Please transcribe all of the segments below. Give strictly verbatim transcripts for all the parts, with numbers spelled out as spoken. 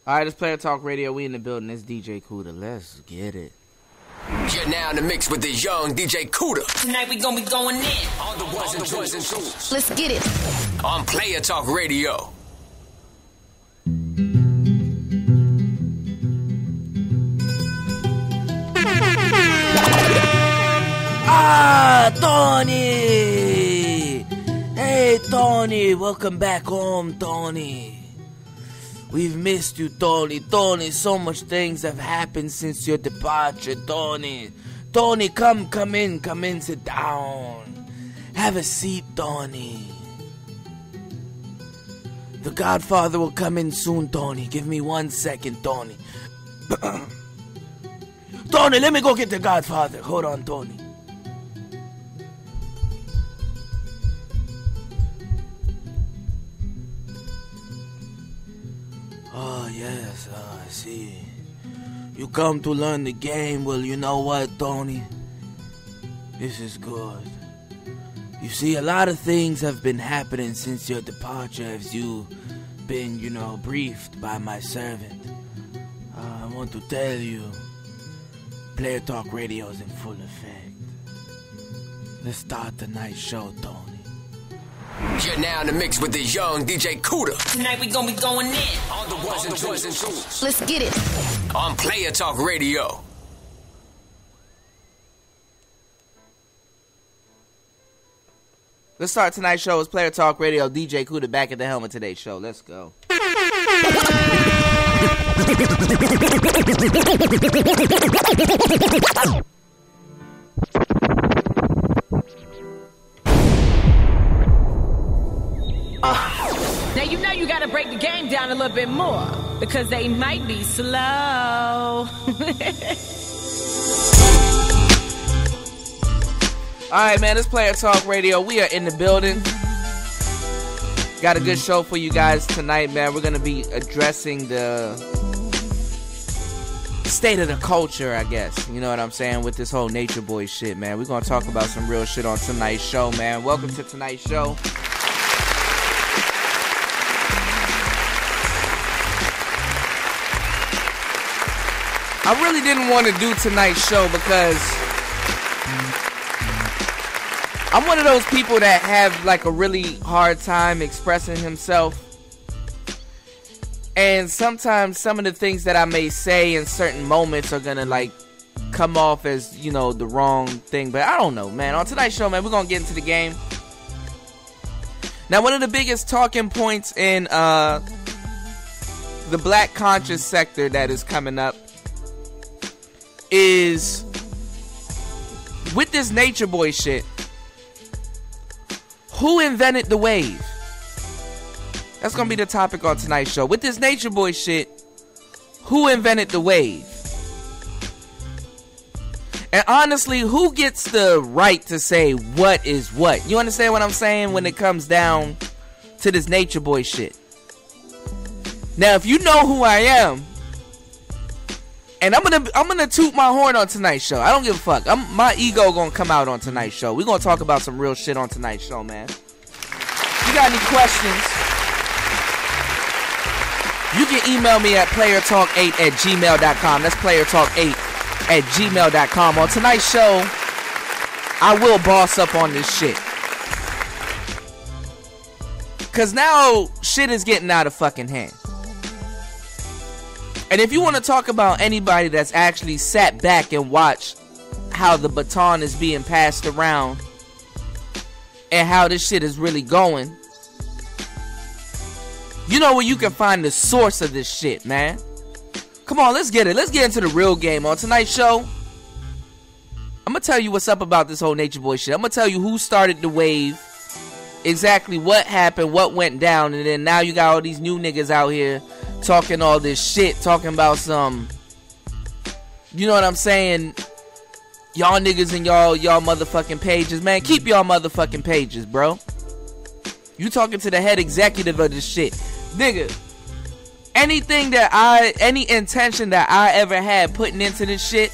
Alright, it's Player Talk Radio. We in the building. It's D J Kuda. Let's get it. You're now in the mix with the young D J Kuda. Tonight we gonna be going in. On the ones and twos and twos. Let's get it. On Player Talk Radio. Ah, Tony! Hey, Tony. Welcome back home, Tony. We've missed you, Tony. Tony, so much things have happened since your departure, Tony. Tony, come, come in, come in, sit down. Have a seat, Tony. The Godfather will come in soon, Tony. Give me one second, Tony. Tony, let me go get the Godfather. Hold on, Tony. Oh, yes, uh, I see. You come to learn the game. Well, you know what, Tony? This is good. You see, a lot of things have been happening since your departure as you've been, you know, briefed by my servant. Uh, I want to tell you, Player Talk Radio is in full effect. Let's start tonight's show, Tony. You're now in the mix with the young D J Kuda. Tonight we gonna be going in. On the ones and twos and twos. Let's get it. On Player Talk Radio. Let's start tonight's show. It's Player Talk Radio. D J Kuda back at the helm of today's show. Let's go. Now you know you gotta break the game down a little bit more because they might be slow. Alright, man, it's Player Talk Radio. We are in the building. Got a good show for you guys tonight, man. We're gonna be addressing the state of the culture, I guess. You know what I'm saying? With this whole Nature Boy shit, man. We're gonna talk about some real shit on tonight's show, man. Welcome to tonight's show. I really didn't want to do tonight's show because I'm one of those people that have like a really hard time expressing himself. And sometimes some of the things that I may say in certain moments are gonna like come off as, you know, the wrong thing. But I don't know, man. On tonight's show, man, we're gonna get into the game. Now, one of the biggest talking points in uh, the black conscious sector that is coming up is with this Nature Boy shit. Who invented the wave? That's gonna be the topic on tonight's show. With this Nature Boy shit, who invented the wave? And honestly, who gets the right to say what is what? You understand what I'm saying when it comes down to this Nature Boy shit? Now, if you know who I am, and I'm gonna I'm gonna toot my horn on tonight's show. I don't give a fuck. I'm, my ego gonna come out on tonight's show. We're gonna talk about some real shit on tonight's show, man. If you got any questions, you can email me at player talk eight at gmail dot com. That's player talk eight at gmail dot com. On tonight's show, I will boss up on this shit. Cause now shit is getting out of fucking hand. And if you want to talk about anybody that's actually sat back and watched how the baton is being passed around and how this shit is really going, you know where you can find the source of this shit, man. Come on, let's get it. Let's get into the real game. On tonight's show, I'm going to tell you what's up about this whole Nature Boy shit. I'm going to tell you who started the wave, exactly what happened, what went down, and then now you got all these new niggas out here talking all this shit, talking about some, you know what I'm saying, y'all niggas and y'all y'all motherfucking pages. Man, keep y'all motherfucking pages, bro. You talking to the head executive of this shit. Nigga, anything that I, any intention that I ever had putting into this shit,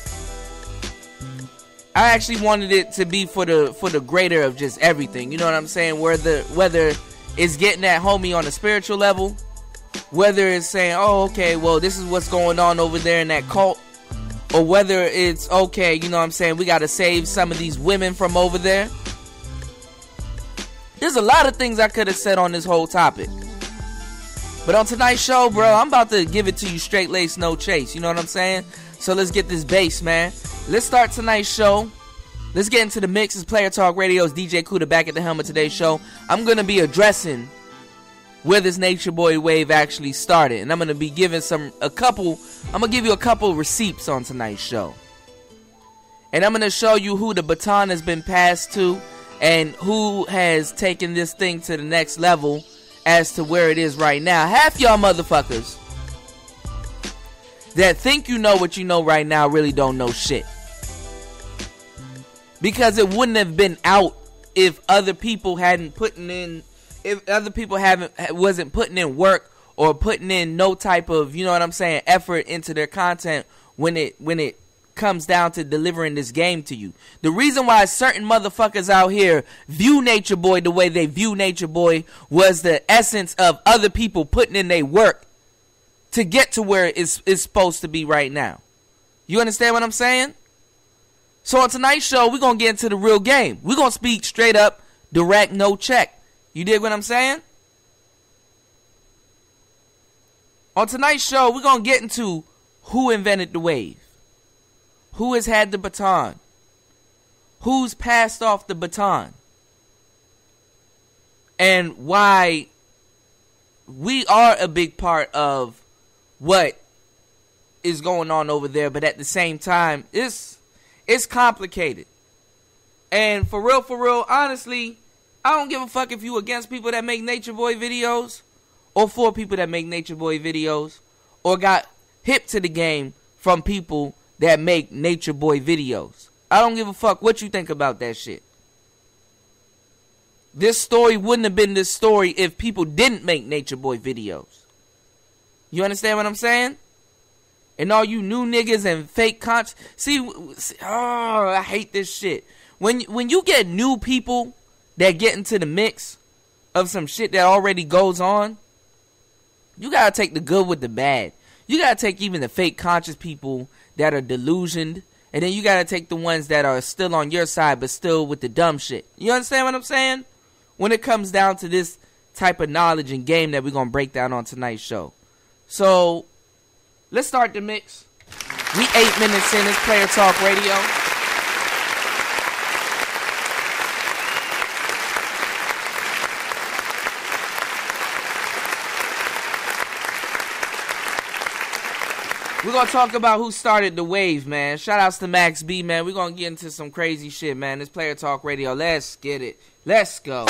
I actually wanted it to be for the for the greater of just everything. You know what I'm saying? Whether, whether it's getting that homie on a spiritual level, whether it's saying, oh, okay, well, this is what's going on over there in that cult, or whether it's, okay, you know what I'm saying, we got to save some of these women from over there. There's a lot of things I could have said on this whole topic. But on tonight's show, bro, I'm about to give it to you straight lace, no chase. You know what I'm saying? So let's get this bass, man. Let's start tonight's show. Let's get into the mix. It's Player Talk Radio's D J Kuda back at the helm of today's show. I'm going to be addressing where this Nature Boy Wave actually started. And I'm going to be giving some, a couple, I'm going to give you a couple receipts on tonight's show. And I'm going to show you who the baton has been passed to and who has taken this thing to the next level as to where it is right now. Half y'all motherfuckers that think you know what you know right now really don't know shit. Because it wouldn't have been out if other people hadn't putting in, if other people haven't wasn't putting in work or putting in no type of, you know what I'm saying, effort into their content when it when it comes down to delivering this game to you. The reason why certain motherfuckers out here view Nature Boy the way they view Nature Boy was the essence of other people putting in their work to get to where it's, it's supposed to be right now. You understand what I'm saying? So on tonight's show, we're going to get into the real game. We're going to speak straight up, direct, no check. You dig what I'm saying? On tonight's show, we're going to get into who invented the wave. Who has had the baton? Who's passed off the baton? And why we are a big part of what is going on over there, but at the same time, it's it's complicated. And for real, for real, honestly, I don't give a fuck if you against people that make Nature Boy videos or for people that make Nature Boy videos or got hip to the game from people that make Nature Boy videos. I don't give a fuck what you think about that shit. This story wouldn't have been this story if people didn't make Nature Boy videos. You understand what I'm saying? And all you new niggas and fake cons. See, see, oh, I hate this shit. When when you get new people that get into the mix of some shit that already goes on, you gotta take the good with the bad. You gotta take even the fake conscious people that are delusioned, and then you gotta take the ones that are still on your side but still with the dumb shit. You understand what I'm saying? When it comes down to this type of knowledge and game that we're gonna break down on tonight's show. So let's start the mix. We eight minutes in. It's Player Talk Radio. We're going to talk about who started the wave, man. Shout outs to Max B, man. We're going to get into some crazy shit, man. It's Player Talk Radio. Let's get it. Let's go.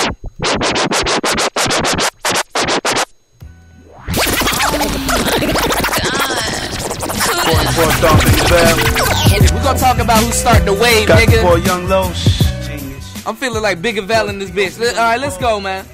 We're going to talk about who started the wave, nigga. For young Los. I'm feeling like Big Val in this bitch. All right, let's go, man.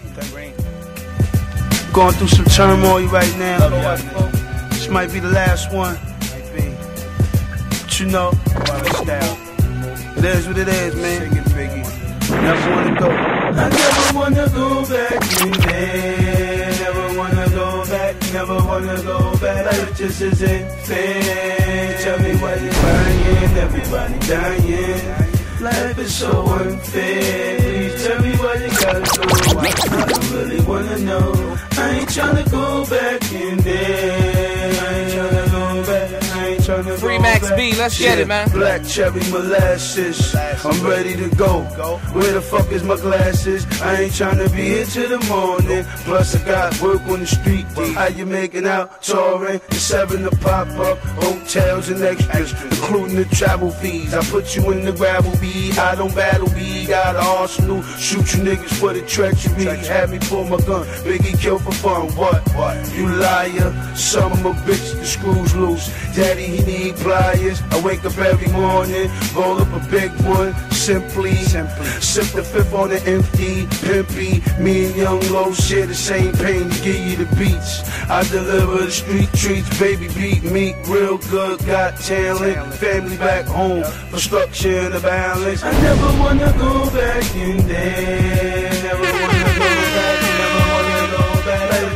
Going through some turmoil right now. This might be the last one. But you know, it is what it is, man. Never wanna go. I never wanna go back in there. Never wanna go back. Never wanna go back. Life just isn't fair. Tell me why you're crying. Everybody dying. Life is so unfair. Please tell me why you gotta go. I don't really wanna know. I ain't tryna go back in there. I ain't tryna go back. I ain't tryna Free go Max back. B, let's get it, man. Black cherry molasses. I'm ready to go. Where the fuck is my glasses? I ain't tryna be here till the morning. Plus I got work on the street. How you making out? Touring. The seven to pop up. Hotels and extras, including the travel fees. I put you in the gravel bead. I don't battle bead. Got an arsenal. Shoot you niggas for the treachery. Had me pull my gun. Biggie kill for fun. What? What? You liar. Some of my bitch, the screws loose. Daddy, he need pliers. I wake up every morning. Roll up a big one. Simply. Simply. Sip the fifth on the empty. Pimpy. Me and Young Low share the same pain. Give you the beats. I deliver the street treats. Baby beat me. Real good. Got talent. Family back home. For structure and the balance. I never wanna go back in there. Never wanna go back. Never wanna go back.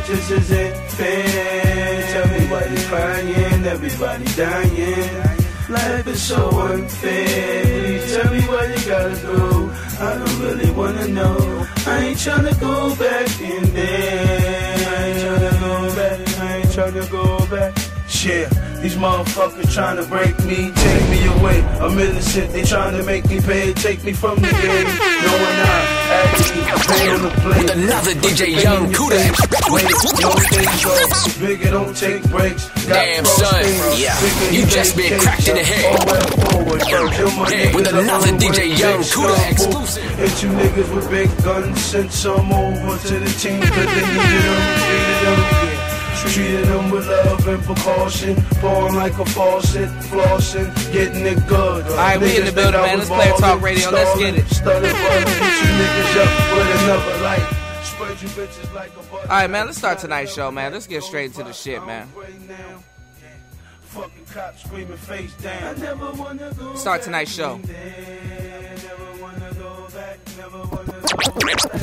this isn't fair. Tell me why you crying, everybody dying. Life is so unfair. Please tell me why you gotta go. I don't really wanna know. I ain't tryna go back in there. I ain't tryna go back. I ain't tryna go back. Shit, these motherfuckers tryna break me, take me away. I'm innocent, they tryna make me pay. Take me from the game. Knowing I actually pay on the play. With another D J Young Kuda. No days off. Bigger don't take breaks. Damn son, yeah, you just been cracked in the head. Yeah, with another D J Young Kuda exclusive. Hit you niggas with big guns, send some over to the team, cause they needed them, treated them, yeah. Treated them with love and precaution, pouring like a faucet, flossing, getting it good. Alright, we in the building, man. Let's play Talk Radio. Let's get it. Started running, hit you niggas up with another light. Spread you bitches like a butter. Alright, man, let's start tonight's show, man. Let's get straight into the shit, man. Fucking cops screaming face down. I never wanna go. Start tonight's show. Never wanna go back. Never wanna go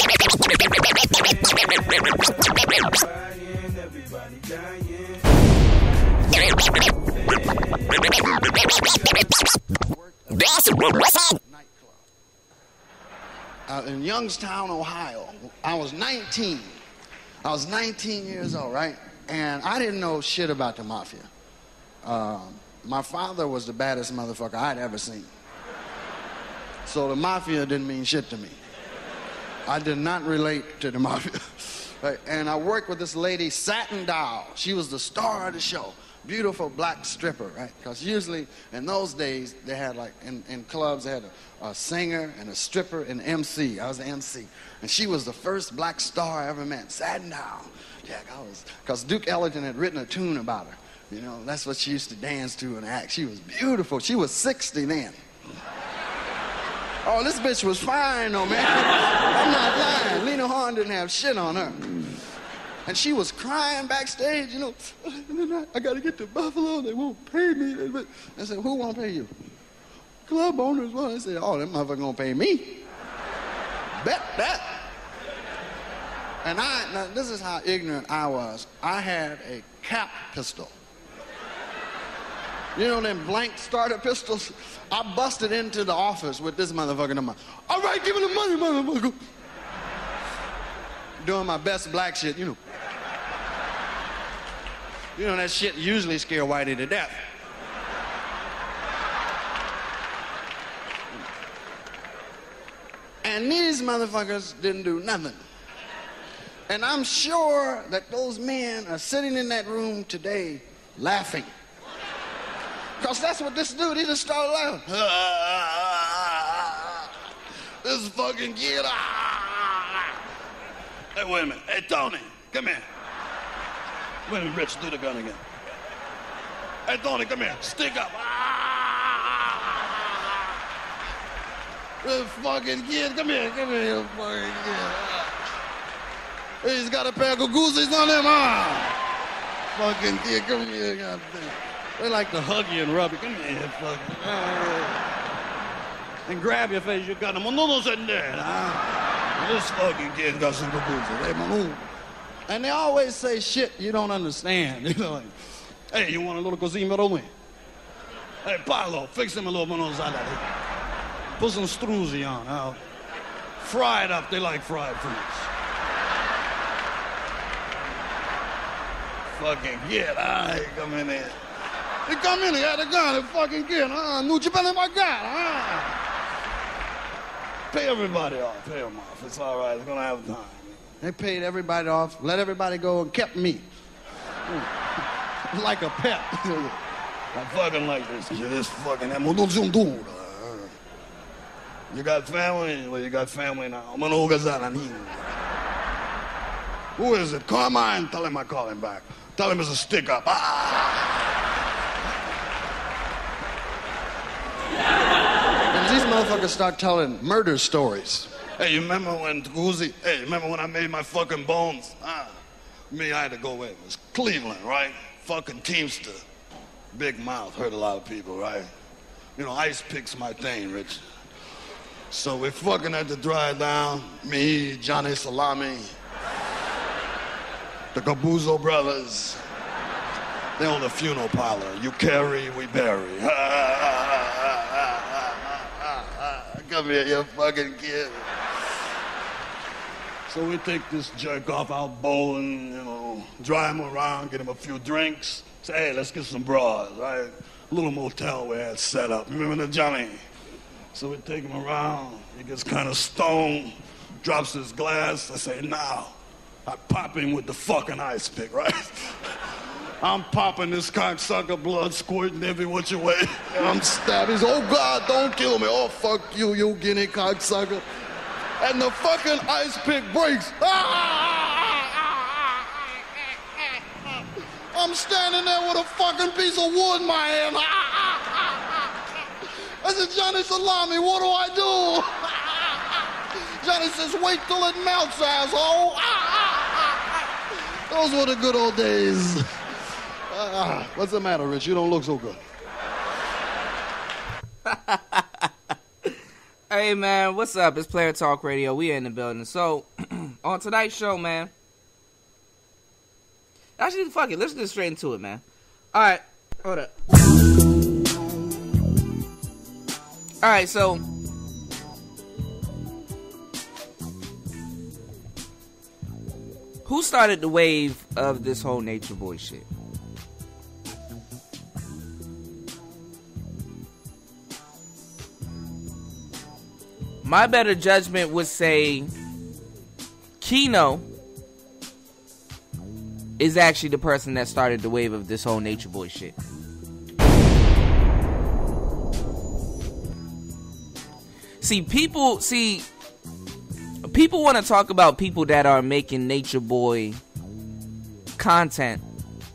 back. Everybody dying. Uh, in Youngstown, Ohio, I was nineteen. I was nineteen years old, right? And I didn't know shit about the mafia. Uh, my father was the baddest motherfucker I'd ever seen. So the mafia didn't mean shit to me. I did not relate to the mafia. Right? And I worked with this lady, Satin Doll. She was the star of the show. Beautiful black stripper, right? Because usually in those days, they had like, in, in clubs, they had a, a singer and a stripper and an M C. I was the M C. And she was the first black star I ever met, Satin Doll. Jack, I was, because Duke Ellington had written a tune about her. You know, that's what she used to dance to and act. She was beautiful. She was sixty then. Oh, this bitch was fine though, man. I'm not lying. Lena Horne didn't have shit on her. And she was crying backstage, you know. I gotta get to Buffalo, they won't pay me. I said, who won't pay you? Club owners won't. I said, oh, that motherfucker gonna pay me. Bet that. And I, now this is how ignorant I was. I had a cap pistol. You know them blank starter pistols? I busted into the office with this motherfucker in my, all right, give me the money, motherfucker. Doing my best black shit, you know. You know that shit usually scare Whitey to death. And these motherfuckers didn't do nothing. And I'm sure that those men are sitting in that room today laughing. Because that's what this dude, he just started laughing. This fucking kid. Hey, wait a minute. Hey, Tony, come here. Wait a minute, Rich, do the gun again. Hey, Tony, come here. Stick up. This fucking kid, come here. Come here, you fucking kid. He's got a pair of goosies on him, huh? Fucking kid, come here, goddamn. They like to hug you and rub you. Come here, fucking. And grab your face. You got them. No, no, sitting there. Huh? This fucking kid got some goosies. Hey, move. And they always say shit you don't understand. You know, like, hey, you want a little cosino with me? Hey, Paolo, fix him a little monosala. Put some struzzi on. Huh? Fry it up. They like fried foods. Fucking kid, ah, he come in here. He come in, he had a gun, he fucking kid, ah, nu chipele my God, ah. Pay everybody off, pay them off, it's all right, they're gonna have time. They paid everybody off, let everybody go, and kept me. Like a pet. I fucking like this kid, this fucking, you got family? Well, you got family now. Who is it? Carmine, tell him I call him back. Tell him it's a stick up. Ah! And these motherfuckers start telling murder stories. Hey, you remember when Guzzi, hey, you remember when I made my fucking bones? Ah, me, I had to go away. It was Cleveland, right? Fucking Teamster. Big mouth, hurt a lot of people, right? You know, ice pick's my thing, Rich. So we fucking had to drive down, me, Johnny Salami. the Gabuzzo brothers. They own the funeral parlor. You carry, we bury. Come here, you fucking kid. So we take this jerk off out bowling, you know, drive him around, get him a few drinks. Say, hey, let's get some bras, right? A little motel we had set up. Remember the Johnny? So we take him around. He gets kind of stoned, drops his glass. I say, now, I pop him with the fucking ice pick, right? I'm popping this cocksucker, blood squirting every which way. And I'm stabbing. He's, oh, God, don't kill me. Oh, fuck you, you guinea cocksucker. And the fucking ice pick breaks. I'm standing there with a fucking piece of wood in my hand. I said, Johnny Salami, what do I do? Johnny says, wait till it melts, asshole. Those were the good old days. Uh, what's the matter, Rich? You don't look so good. Hey, man, what's up? It's Player Talk Radio. We in the building. So, on tonight's show, man. Actually, fuck it. Let's get straight into it, man. All right. Hold up. All right, so. Who started the wave of this whole Nature Boy shit? My better judgment would say Keno is actually the person that started the wave of this whole Nature Boy shit. See, people, see, people want to talk about people that are making Nature Boy content,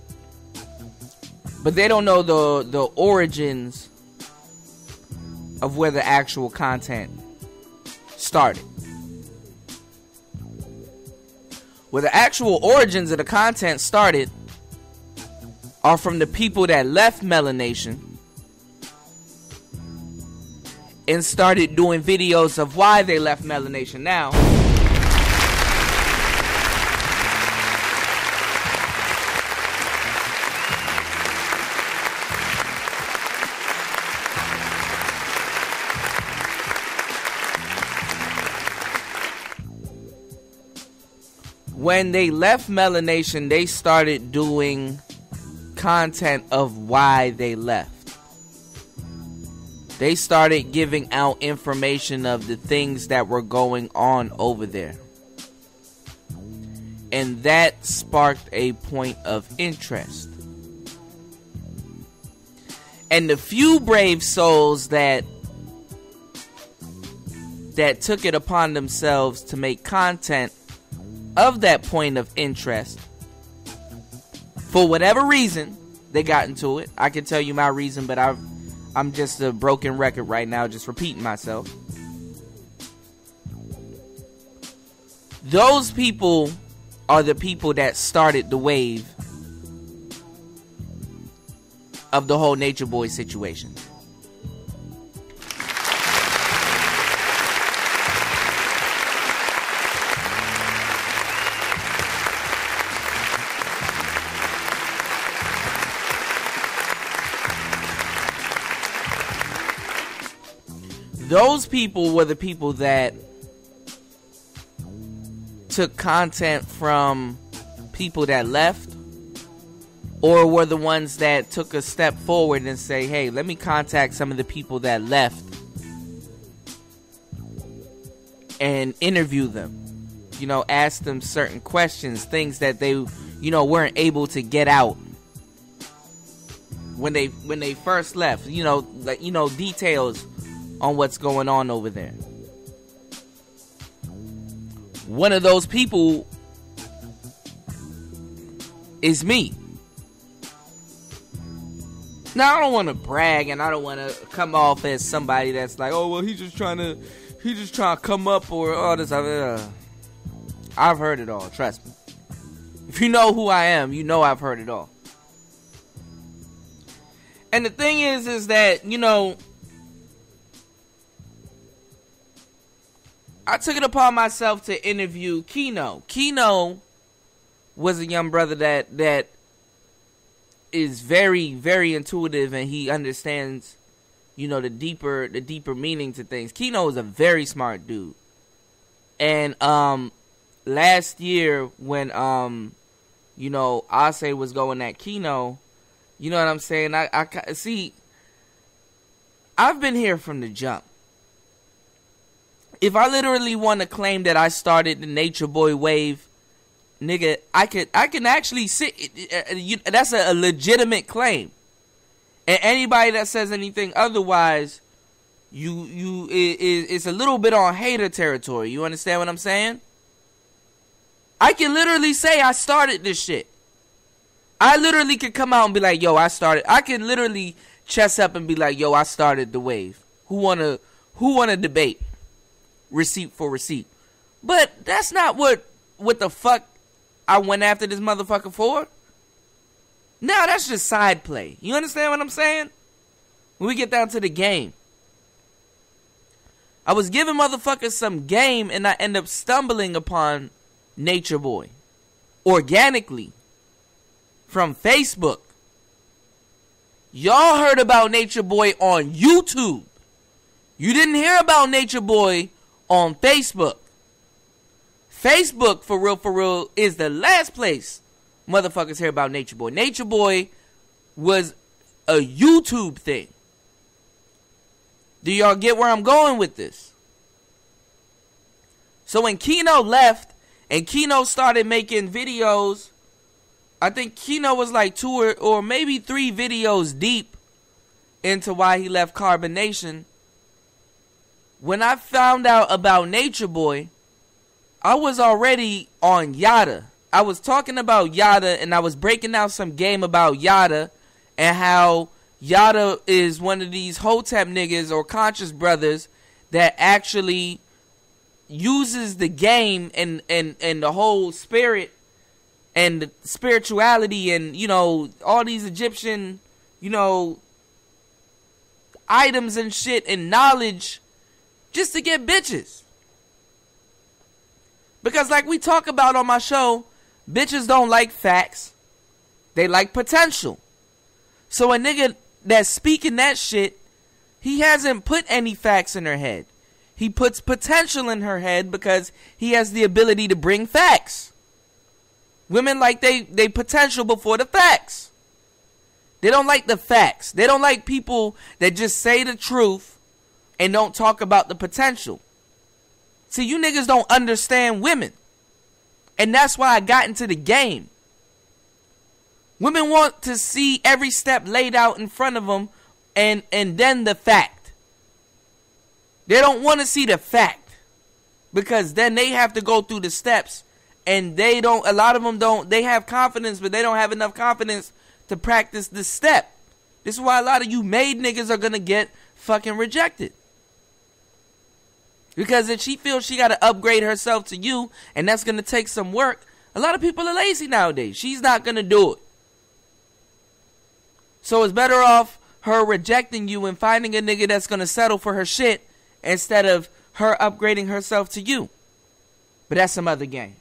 but they don't know the the origins of where the actual content started. Where the actual origins of the content started are from the people that left Melanation and started doing videos of why they left Melanation. Now, when they left Melanation, they started doing content of why they left. They started giving out information of the things that were going on over there. And that sparked a point of interest. And the few brave souls that that took it upon themselves to make content of that point of interest, for whatever reason they got into it. I can tell you my reason, but I've I'm just a broken record right now, just repeating myself. Those people are the people that started the wave of the whole Nature Boy situation. Those people were the people that took content from people that left, or were the ones that took a step forward and say, hey, let me contact some of the people that left and interview them. You know, ask them certain questions, things that they, you know, weren't able to get out when they when they first left. You know, like, you know, details on what's going on over there. One of those people is me. Now, I don't want to brag, and I don't want to come off as somebody that's like, oh, well, he's just trying to, he's just trying to come up, or all this other. Uh, I've heard it all, trust me. If you know who I am, you know I've heard it all. And the thing is, is that, you know, I took it upon myself to interview Keno. Keno was a young brother that that is very, very intuitive, and he understands, you know, the deeper the deeper meaning to things. Keno is a very smart dude. And um last year when um you know Ase was going at Keno, you know what I'm saying? I, I see I've been here from the jump. If I literally want to claim that I started the Nature Boy Wave, nigga, I could I can actually sit. That's a, a legitimate claim, and anybody that says anything otherwise, you you it, it's a little bit on hater territory. You understand what I'm saying? I can literally say I started this shit. I literally could come out and be like, "Yo, I started." I can literally chest up and be like, "Yo, I started the wave." Who wanna who wanna debate? Receipt for receipt. But that's not what what the fuck I went after this motherfucker for. Now that's just side play. You understand what I'm saying? When we get down to the game, I was giving motherfuckers some game and I end up stumbling upon Nature Boy organically from Facebook. Y'all heard about Nature Boy on YouTube. You didn't hear about Nature Boy on Facebook. Facebook, for real, for real, is the last place motherfuckers hear about Nature Boy. Nature Boy was a YouTube thing. Do y'all get where I'm going with this? So when Keno left and Keno started making videos, I think Keno was like two or, or maybe three videos deep into why he left Carbonation. When I found out about Nature Boy, I was already on Yada. I was talking about Yada, and I was breaking out some game about Yada and how Yada is one of these Hotep niggas or conscious brothers that actually uses the game and, and, and the whole spirit and the spirituality and, you know, all these Egyptian, you know, items and shit and knowledge just to get bitches. Because like we talk about on my show, bitches don't like facts. They like potential. So a nigga that's speaking that shit, he hasn't put any facts in her head. He puts potential in her head because he has the ability to bring facts. Women like they, they potential before the facts. They don't like the facts. They don't like people that just say the truth and don't talk about the potential. See, you niggas don't understand women. And that's why I got into the game. Women want to see every step laid out in front of them and, and then the fact. They don't want to see the fact. Because then they have to go through the steps. And they don't, a lot of them don't, they have confidence, but they don't have enough confidence to practice the step. This is why a lot of you made niggas are going to get fucking rejected. Because if she feels she got to upgrade herself to you, and that's going to take some work, a lot of people are lazy nowadays. She's not going to do it. So it's better off her rejecting you and finding a nigga that's going to settle for her shit instead of her upgrading herself to you. But that's some other game.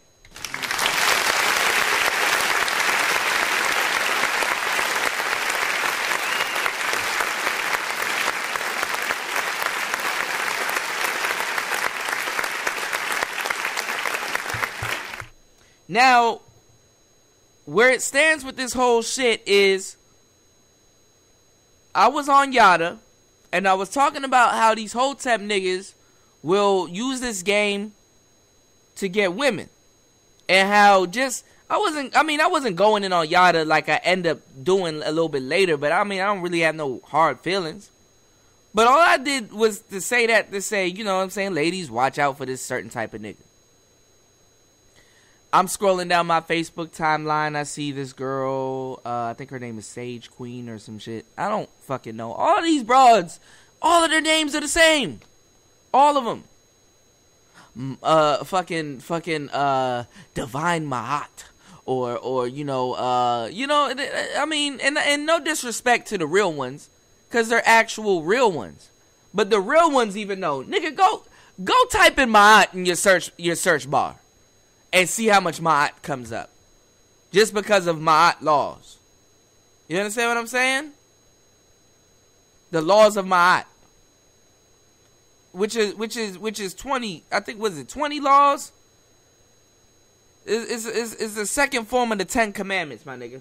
Now, where it stands with this whole shit is, I was on Yada, and I was talking about how these Hotep niggas will use this game to get women. And how just, I wasn't, I mean, I wasn't going in on Yada like I end up doing a little bit later, but I mean, I don't really have no hard feelings. But all I did was to say that, to say, you know what I'm saying, ladies, watch out for this certain type of nigga. I'm scrolling down my Facebook timeline. I see this girl. Uh, I think her name is Sage Queen or some shit. I don't fucking know. All these broads, all of their names are the same. All of them. Uh, fucking, fucking, uh, Divine Ma'at. Or, or, you know, uh, you know, I mean, and, and no disrespect to the real ones. Because they're actual real ones. But the real ones even know. Nigga, go, go type in Ma'at in your search, your search bar. And see how much Ma'at comes up. just because of Ma'at laws. You understand what I'm saying? The laws of Ma'at. Which is which is which is twenty, I think, was it twenty laws? It's, it's, it's the second form of the Ten Commandments, my nigga.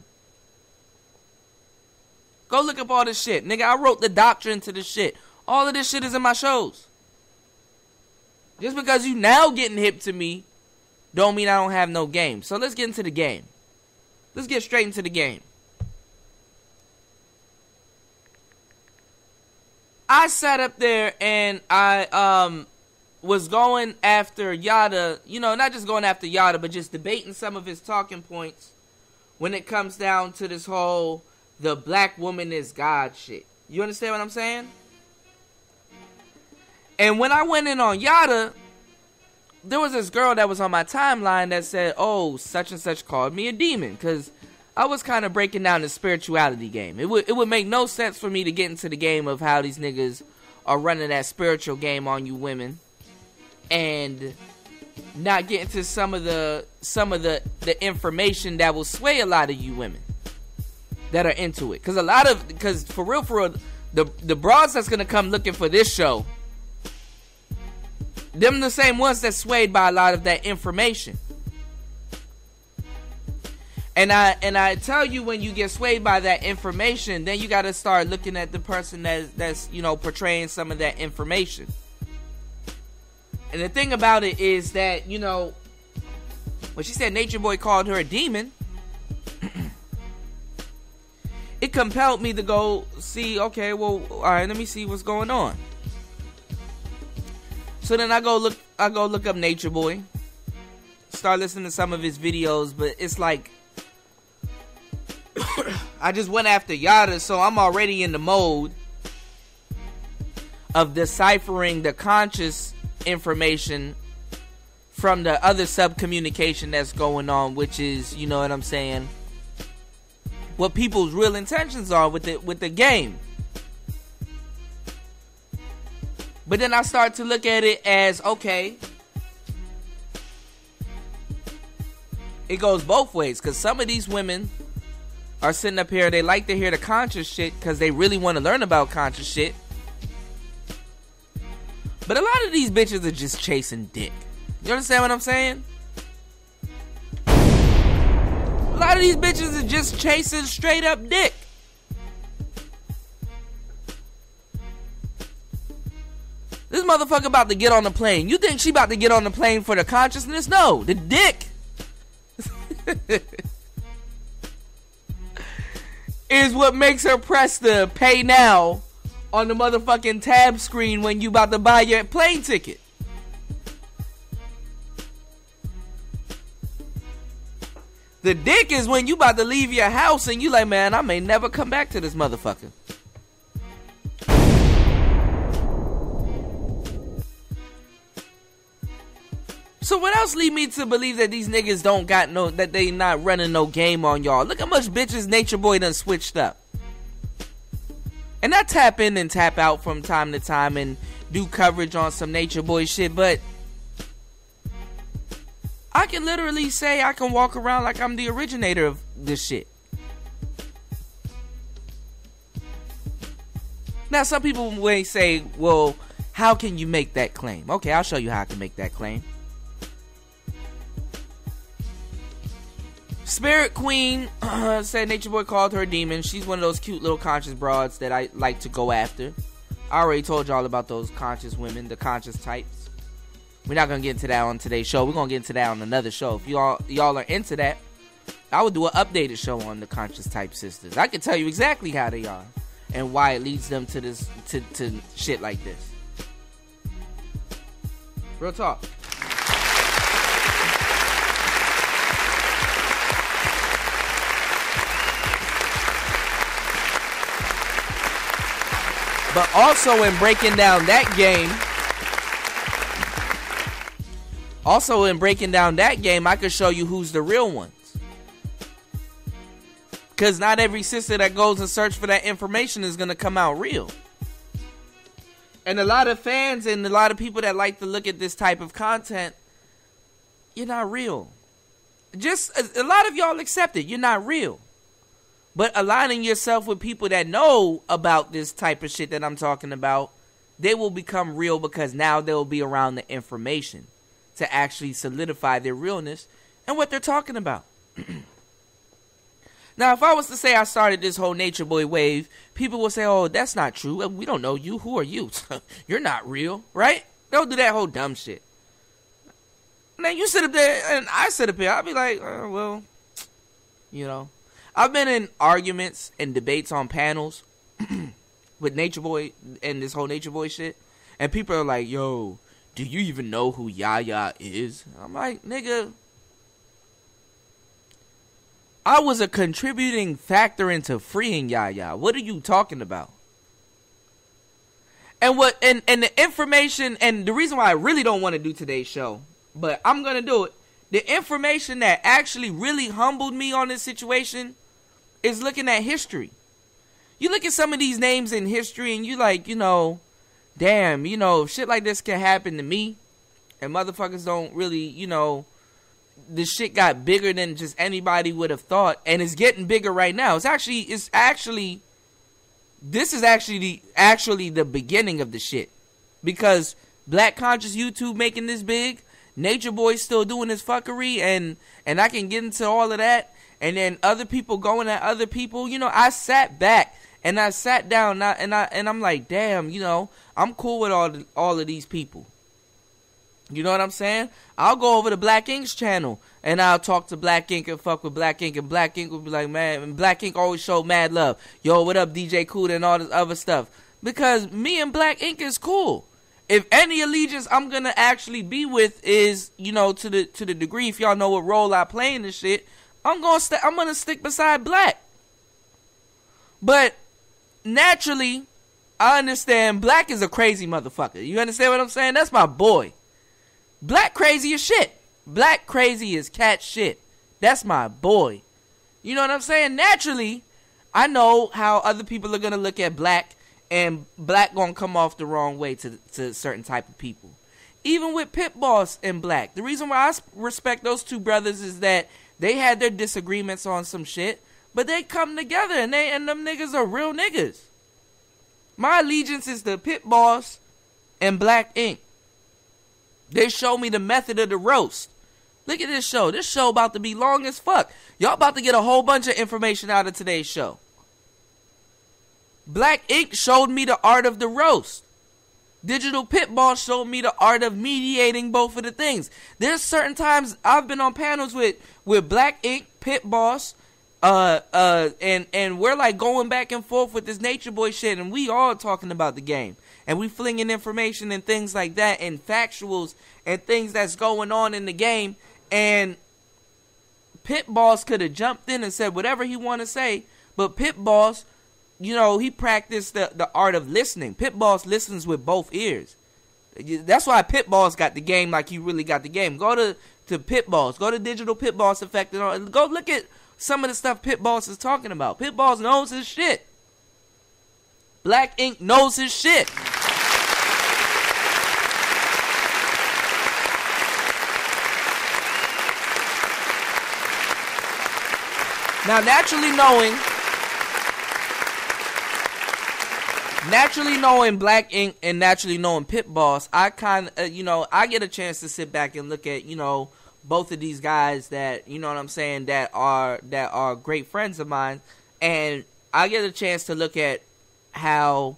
Go look up all this shit. Nigga, I wrote the doctrine to this shit. All of this shit is in my shows. Just because you now getting hip to me, don't mean I don't have no game. So let's get into the game. Let's get straight into the game. I sat up there and I um was going after Yada, you know, not just going after Yada, but just debating some of his talking points when it comes down to this whole the black woman is God shit. You understand what I'm saying? And when I went in on Yada, there was this girl that was on my timeline that said, oh, such and such called me a demon, because I was kind of breaking down the spirituality game. It would it would make no sense for me to get into the game of how these niggas are running that spiritual game on you women and not get into some of the some of the, the information that will sway a lot of you women that are into it. Because a lot of, because for real, for real, the, the broads that's going to come looking for this show, them the same ones that swayed by a lot of that information. And I and I tell you, when you get swayed by that information, then you got to start looking at the person that's, that's, you know, portraying some of that information. And the thing about it is that, you know, when she said Nature Boy called her a demon, it compelled me to go see, okay, well, all right, let me see what's going on. So then I go look, I go look up Nature Boy, start listening to some of his videos, but it's like, I just went after Yada, so I'm already in the mode of deciphering the conscious information from the other sub-communication that's going on, which is, you know what I'm saying, what people's real intentions are with the, with the game. But then I start to look at it as, okay, it goes both ways, because some of these women are sitting up here, they like to hear the conscious shit because they really want to learn about conscious shit. But a lot of these bitches are just chasing dick. You understand what I'm saying? A lot of these bitches are just chasing straight up dick. This motherfucker about to get on the plane. You think she about to get on the plane for the consciousness? No, the dick is what makes her press the pay now on the motherfucking tab screen when you about to buy your plane ticket. The dick is when you about to leave your house and you like, man, I may never come back to this motherfucker. So what else lead me to believe that these niggas don't got no, that they not running no game on y'all? Look how much bitches Nature Boy done switched up. And I tap in and tap out from time to time and do coverage on some Nature Boy shit, but I can literally say I can walk around like I'm the originator of this shit. Now some people may say, well, how can you make that claim? Okay, I'll show you how I can make that claim. Spirit Queen uh, said Nature Boy called her a demon. She's one of those cute little conscious broads that I like to go after. I already told y'all about those conscious women, the conscious types. We're not going to get into that on today's show. We're going to get into that on another show. If y'all y'all are into that, I would do an updated show on the conscious type sisters. I can tell you exactly how they are and why it leads them to this to, to shit like this. Real talk. But also in breaking down that game, also in breaking down that game, I could show you who's the real ones. Because not every sister that goes and search for that information is going to come out real. And a lot of fans and a lot of people that like to look at this type of content, you're not real. just a, a lot of y'all accept it. You're not real. But aligning yourself with people that know about this type of shit that I'm talking about, they will become real because now they'll be around the information to actually solidify their realness and what they're talking about. Now, if I was to say I started this whole Nature Boy wave, people will say, oh, that's not true. We don't know you. Who are you? You're not real, right? They'll do that whole dumb shit. Now, you sit up there and I sit up here. I'll be like, oh, well, you know. I've been in arguments and debates on panels with Nature Boy and this whole Nature Boy shit. And people are like, yo, do you even know who Yaya is? I'm like, nigga, I was a contributing factor into freeing Yaya. What are you talking about? And what and, and the information, and the reason why I really don't want to do today's show, but I'm going to do it. The information that actually really humbled me on this situation is looking at history. You look at some of these names in history and you like, you know, damn, you know, shit like this can happen to me. And motherfuckers don't really, you know, this shit got bigger than just anybody would have thought, and it's getting bigger right now. It's actually, it's actually, this is actually the, actually the beginning of the shit, because Black Conscious YouTube making this big, Nature Boy still doing his fuckery, and and I can get into all of that, and then other people going at other people. You know, I sat back and I sat down, and I and, I, and I'm like, damn, you know, I'm cool with all the, all of these people. You know what I'm saying? I'll go over to Black Ink's channel and I'll talk to Black Ink and fuck with Black Ink, and Black Ink will be like, man, and Black Ink always show mad love. Yo, what up, D J Kuda, and all this other stuff. Because me and Black Ink is cool. If any allegiance I'm gonna actually be with is, you know, to the to the degree, if y'all know what role I play in this shit, I'm gonna st- I'm gonna stick beside Black. But naturally, I understand Black is a crazy motherfucker. You understand what I'm saying? That's my boy. Black crazy as shit. Black crazy as cat shit. That's my boy. You know what I'm saying? Naturally, I know how other people are gonna look at Black, and Black gonna come off the wrong way to to certain type of people. Even with Pit Boss and Black, the reason why I respect those two brothers is that they had their disagreements on some shit, but they come together, and they and them niggas are real niggas. My allegiance is to Pit Boss and Black Ink. They show me the method of the roast. Look at this show. This show about to be long as fuck. Y'all about to get a whole bunch of information out of today's show. Black Ink showed me the art of the roast. Digital Pitball showed me the art of mediating both of the things. There's certain times I've been on panels with, with Black Ink, Pit Boss, uh, uh, and, and we're like going back and forth with this Nature Boy shit, and we all talking about the game. And we flinging information and things like that, and factuals and things that's going on in the game. And Pit Boss could have jumped in and said whatever he want to say, but Pit Boss, you know, he practiced the, the art of listening. Pit Boss listens with both ears. That's why Pit Boss got the game like he really got the game. Go to, to Pit Boss. Go to Digital Pit Boss Effect. And go look at some of the stuff Pit Boss is talking about. Pit Boss knows his shit. Black Ink knows his shit. Now, naturally knowing, naturally knowing Black Ink and naturally knowing Pit Boss, I kind of, uh, you know, I get a chance to sit back and look at, you know, both of these guys that, you know what I'm saying, that are that are great friends of mine, and I get a chance to look at how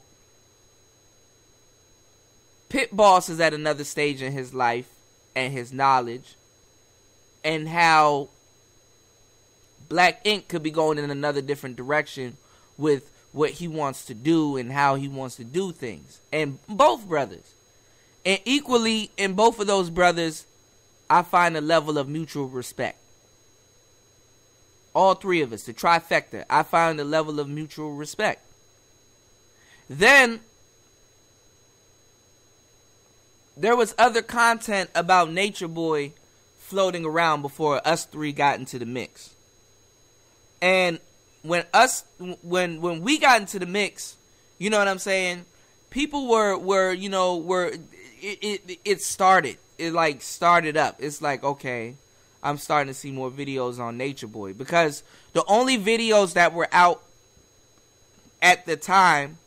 Pit Boss is at another stage in his life and his knowledge, and how Black Ink could be going in another different direction with what he wants to do and how he wants to do things. And both brothers. And equally, in both of those brothers, I find a level of mutual respect. All three of us, the trifecta, I find a level of mutual respect. Then, there was other content about Nature Boy floating around before us three got into the mix. And when us, when when we got into the mix, you know what I'm saying? People were were you know were it it, it started it like started up. It's like, okay, I'm starting to see more videos on Nature Boy. Because the only videos that were out at the time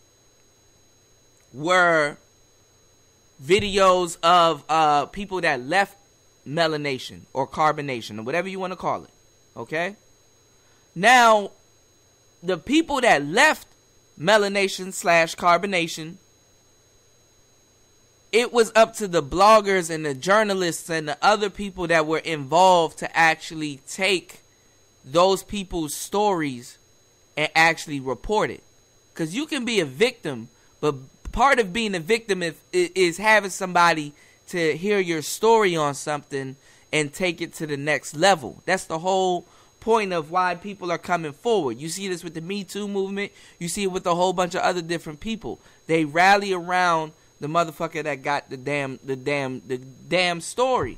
were videos of uh, people that left melanation or carbonation or whatever you want to call it. Okay? Now, the people that left melanation slash carbonation, it was up to the bloggers and the journalists and the other people that were involved to actually take those people's stories and actually report it. Because you can be a victim, but part of being a victim is, is having somebody to hear your story on something and take it to the next level. That's the whole point of why people are coming forward. You see this with the Me Too movement. You see it with a whole bunch of other different people. They rally around the motherfucker that got the damn, the damn, the damn story.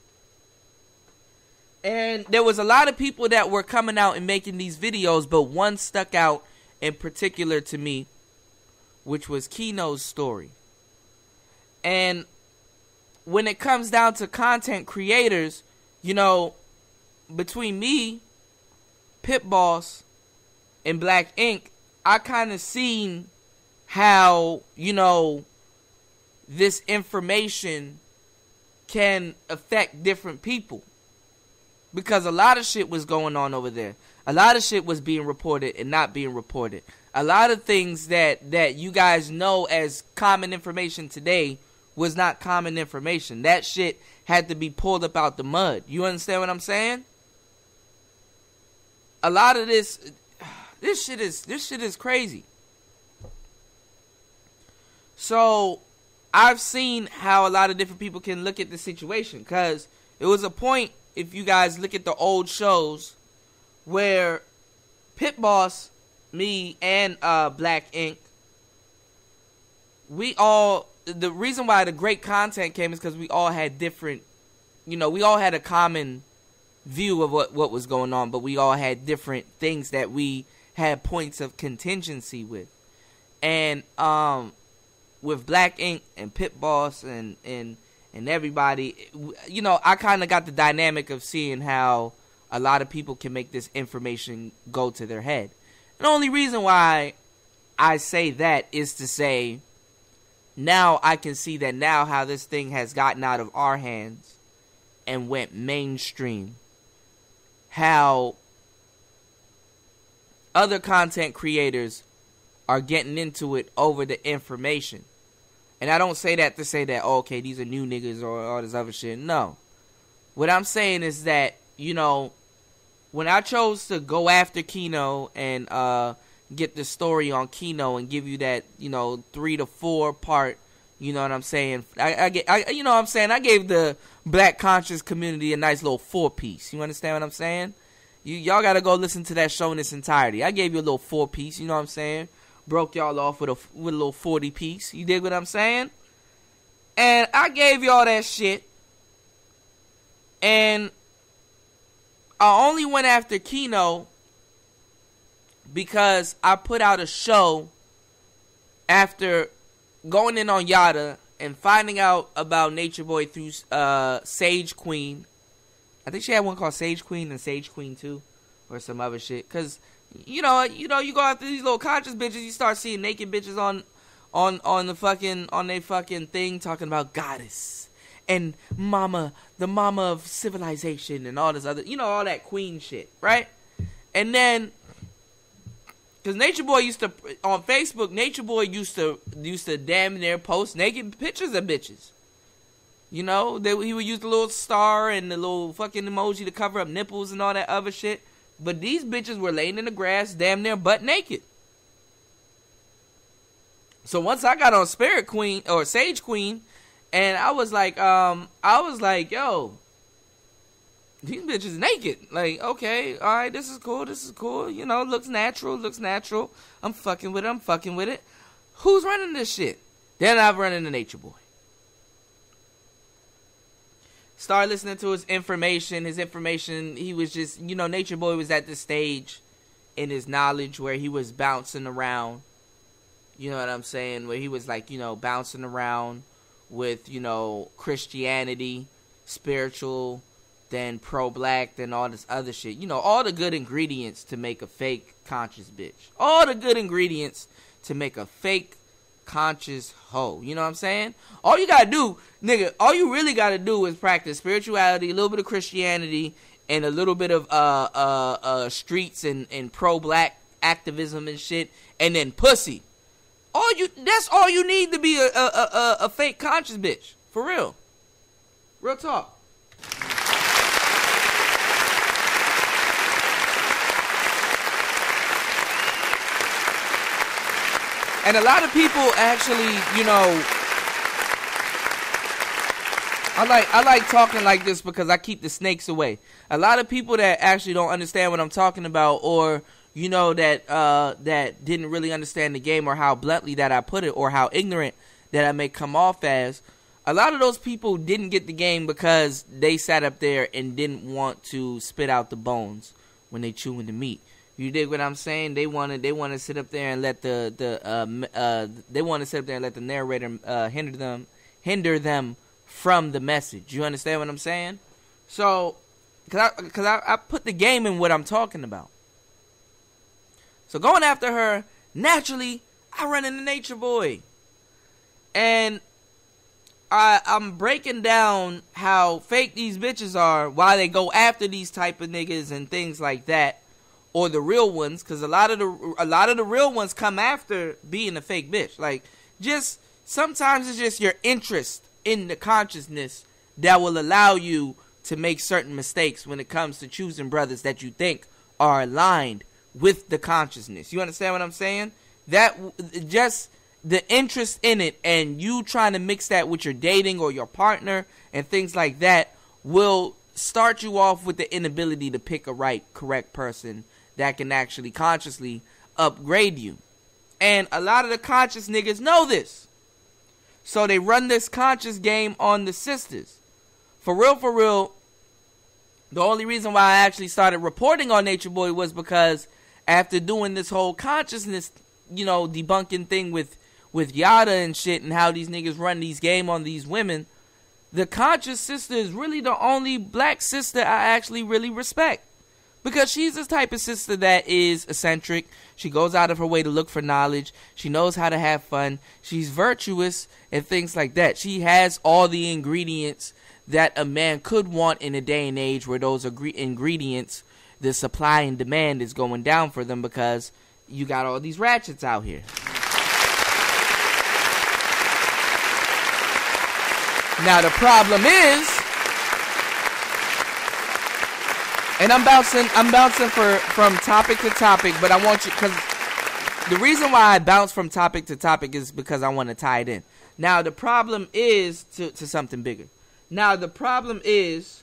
And there was a lot of people that were coming out and making these videos, but one stuck out in particular to me, which was Keno's story. And when it comes down to content creators, you know, between me, Pit Boss, and Black Ink, I kind of seen how, you know, this information can affect different people. Because a lot of shit was going on over there. A lot of shit was being reported and not being reported. A lot of things that, that you guys know as common information today was not common information. That shit had to be pulled up out the mud. You understand what I'm saying? A lot of this, this shit is, this shit is crazy. So, I've seen how a lot of different people can look at the situation. Because it was a point, if you guys look at the old shows, where Pit Boss, me, and uh, Black Ink, we all, the reason why the great content came is because we all had different, you know, we all had a common view of what, what was going on, but we all had different things that we had points of contingency with. And um, with Black Ink and Pit Boss and, and, and everybody, you know, I kind of got the dynamic of seeing how a lot of people can make this information go to their head. And the only reason why I say that is to say, now I can see that now how this thing has gotten out of our hands and went mainstream. How other content creators are getting into it over the information. And I don't say that to say that, oh, okay, these are new niggas or all this other shit. No. What I'm saying is that, you know, when I chose to go after Keno and uh, get the story on Keno and give you that, you know, three to four part, you know what I'm saying? I, I, get, I you know what I'm saying? I gave the black conscious community a nice little four piece. You understand what I'm saying? You y'all gotta go listen to that show in its entirety. I gave you a little four piece. You know what I'm saying? Broke y'all off with a with a little forty piece. You dig what I'm saying? And I gave y'all that shit. And I only went after Keno because I put out a show after going in on Yada and finding out about Nature Boy through uh, Sage Queen. I think she had one called Sage Queen and Sage Queen two or some other shit. Cause you know, you know, you go after these little conscious bitches, you start seeing naked bitches on, on, on the fucking on their fucking thing talking about goddess and mama, the mama of civilization and all this other, you know, all that queen shit, right? And then, cause Nature Boy used to on Facebook, Nature Boy used to used to damn near post naked pictures of bitches. You know, they, he would use the little star and the little fucking emoji to cover up nipples and all that other shit. But these bitches were laying in the grass damn near butt naked. So once I got on Spirit Queen or Sage Queen, and I was like, um, I was like, yo, these bitches naked. Like, okay, all right, this is cool, this is cool. You know, looks natural, looks natural. I'm fucking with it, I'm fucking with it. Who's running this shit? Then I've run into Nature Boy. Started listening to his information. His information, he was just, you know, Nature Boy was at the stage in his knowledge where he was bouncing around. You know what I'm saying? Where he was like, you know, bouncing around with, you know, Christianity, spiritual, than pro-black, than all this other shit. You know, all the good ingredients to make a fake conscious bitch. All the good ingredients to make a fake conscious hoe. You know what I'm saying? All you gotta do, nigga, all you really gotta do is practice spirituality, a little bit of Christianity, and a little bit of uh uh uh streets and, and pro-black activism and shit, and then pussy. All you that's all you need to be a a, a, a fake conscious bitch. For real. Real talk. And a lot of people actually, you know, I like I like talking like this because I keep the snakes away. A lot of people that actually don't understand what I'm talking about, or you know that uh, that didn't really understand the game, or how bluntly that I put it, or how ignorant that I may come off as. A lot of those people didn't get the game because they sat up there and didn't want to spit out the bones when they chewing the meat. You dig what I'm saying? They wanted they want to sit up there and let the the uh, uh, they want to sit up there and let the narrator uh, hinder them hinder them from the message. You understand what I'm saying? So, cause I cause I, I put the game in what I'm talking about. So going after her, naturally, I run into Nature Boy, and I I'm breaking down how fake these bitches are, why they go after these type of niggas and things like that. Or the real ones, because a lot of the a lot of the real ones come after being a fake bitch. Like, just sometimes it's just your interest in the consciousness that will allow you to make certain mistakes when it comes to choosing brothers that you think are aligned with the consciousness. You understand what I'm saying? That just the interest in it, and you trying to mix that with your dating or your partner and things like that, will start you off with the inability to pick a right, correct person that can actually consciously upgrade you. And a lot of the conscious niggas know this. So they run this conscious game on the sisters. For real, for real, the only reason why I actually started reporting on Nature Boy was because after doing this whole consciousness, you know, debunking thing with, with Yada and shit, and how these niggas run these game on these women, the conscious sister is really the only black sister I actually really respect. Because she's this type of sister that is eccentric. She goes out of her way to look for knowledge. She knows how to have fun. She's virtuous and things like that. She has all the ingredients that a man could want in a day and age where those agre- ingredients, the supply and demand is going down for them, because you got all these ratchets out here. Now the problem is, and I'm bouncing, I'm bouncing for from topic to topic, but I want you, because the reason why I bounce from topic to topic is because I want to tie it in. Now the problem is to, to something bigger. Now the problem is,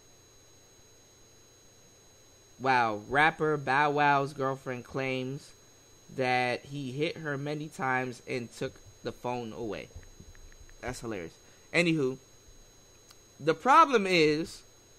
wow, rapper Bow Wow's girlfriend claims that he hit her many times and took the phone away. That's hilarious. Anywho, the problem is,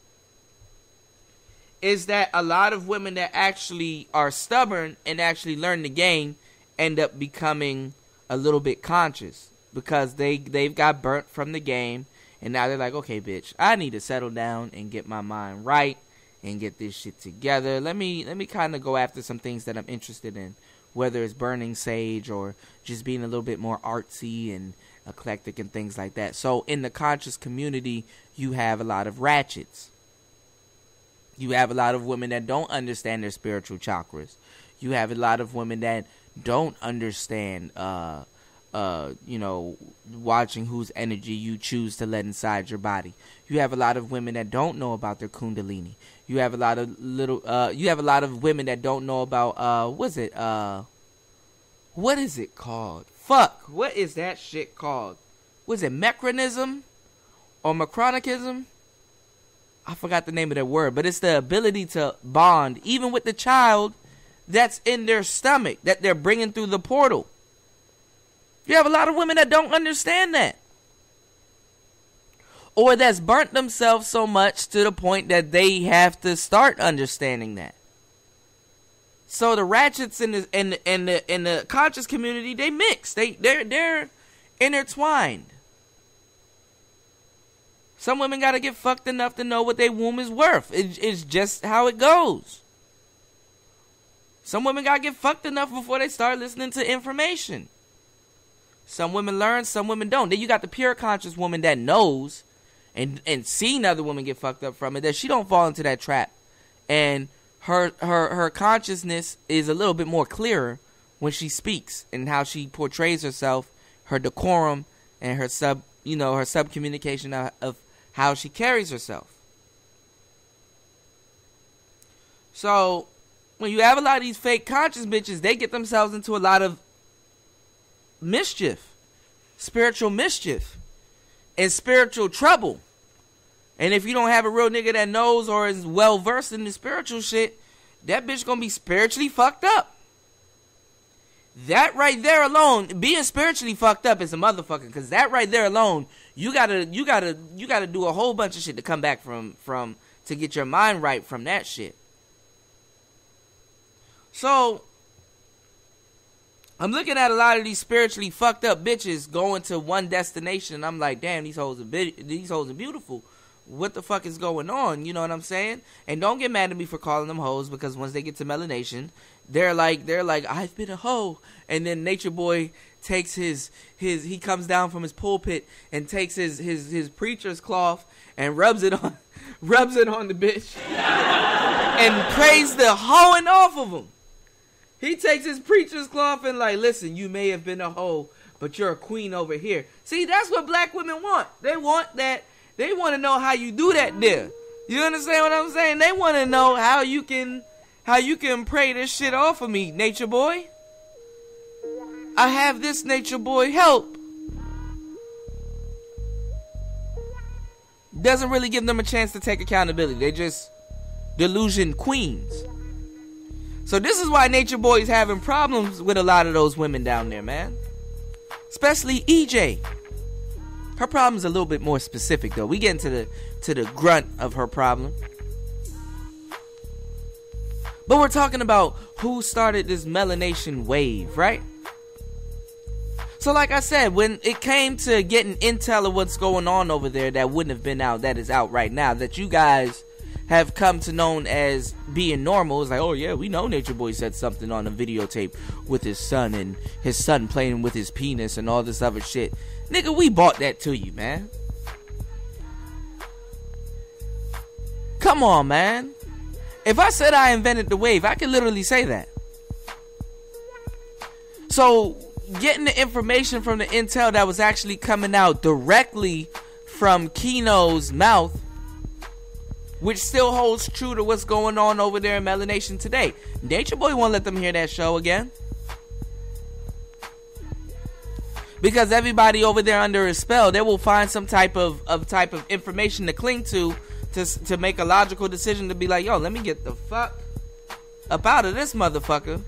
is that a lot of women that actually are stubborn and actually learn the game end up becoming a little bit conscious, because they, they've got burnt from the game, and now they're like, okay, bitch, I need to settle down and get my mind right and get this shit together. Let me let me kind of go after some things that I'm interested in, whether it's burning sage or just being a little bit more artsy and eclectic and things like that. So in the conscious community, you have a lot of ratchets. You have a lot of women that don't understand their spiritual chakras. You have a lot of women that don't understand, uh, uh, you know, watching whose energy you choose to let inside your body. You have a lot of women that don't know about their kundalini. You have a lot of little, uh, you have a lot of women that don't know about, uh, what's it, uh, what is it called? Fuck, what is that shit called? Was it mechanism or macronicism? I forgot the name of that word, but it's the ability to bond, even with the child that's in their stomach, that they're bringing through the portal. You have a lot of women that don't understand that. Or that's burnt themselves so much to the point that they have to start understanding that. So the ratchets in the in the, in the, in the conscious community, they mix. They they're they're intertwined. Some women gotta get fucked enough to know what their womb is worth. It, it's just how it goes. Some women gotta get fucked enough before they start listening to information. Some women learn, some women don't. Then you got the pure conscious woman that knows and and seen other women get fucked up from it, that she don't fall into that trap. And her her her consciousness is a little bit more clearer when she speaks and how she portrays herself, her decorum, and her sub, you know, her sub communication of, of how she carries herself. So when you have a lot of these fake conscious bitches, they get themselves into a lot of mischief, spiritual mischief, and spiritual trouble. And if you don't have a real nigga that knows or is well versed in the spiritual shit, that bitch gonna be spiritually fucked up. That right there alone, being spiritually fucked up is a motherfucker. Cause that right there alone, you gotta, you gotta, you gotta do a whole bunch of shit to come back from, from, to get your mind right from that shit. So, I'm looking at a lot of these spiritually fucked up bitches going to one destination, and I'm like, damn, these hoes are bi- these hoes are beautiful. What the fuck is going on? You know what I'm saying? And don't get mad at me for calling them hoes, because once they get to melanation, they're like, they're like, I've been a hoe. And then Nature Boy takes his, his, he comes down from his pulpit and takes his, his, his preacher's cloth and rubs it on, rubs it on the bitch and prays the hoeing off of him. He takes his preacher's cloth and like, listen, you may have been a hoe, but you're a queen over here. See, that's what black women want. They want that. They want to know how you do that there. You understand what I'm saying? They want to know how you can, how you can pray this shit off of me, Nature Boy. I have this, Nature Boy, help. Doesn't really give them a chance to take accountability. They just delusion queens. So this is why Nature Boy is having problems with a lot of those women down there, man. Especially E J. Her problem's a little bit more specific, though. We get into the to the grunt of her problem. But we're talking about who started this melanation wave, right? So like I said, when it came to getting intel of what's going on over there that wouldn't have been out, that is out right now, that you guys have come to known as being normal, it's like, oh yeah, we know Nature Boy said something on a videotape with his son and his son playing with his penis and all this other shit. Nigga, we bought that to you, man. Come on, man. If I said I invented the wave, I could literally say that. So, getting the information from the intel that was actually coming out directly from Kino's mouth, which still holds true to what's going on over there in Melanation today. Nature Boy won't let them hear that show again. Because everybody over there under a spell, they will find some type of, of type of information to cling to, to to make a logical decision to be like, yo, let me get the fuck up out of this motherfucker.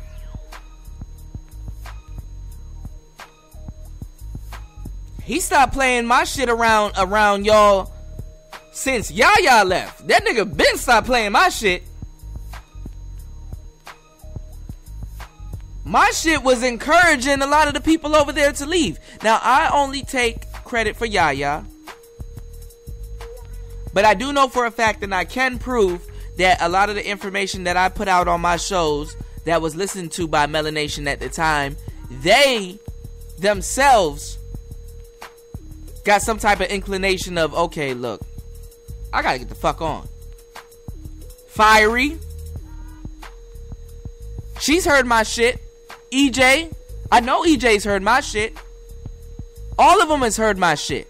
He stopped playing my shit around around y'all since Yaya left. That nigga been stopped playing my shit. My shit was encouraging a lot of the people over there to leave. Now, I only take credit for Yaya. But I do know for a fact, and I can prove, that a lot of the information that I put out on my shows that was listened to by Melanation at the time, they themselves got some type of inclination of, okay, look, I gotta get the fuck on. Fiery, she's heard my shit. E J, I know E J's heard my shit. All of them has heard my shit.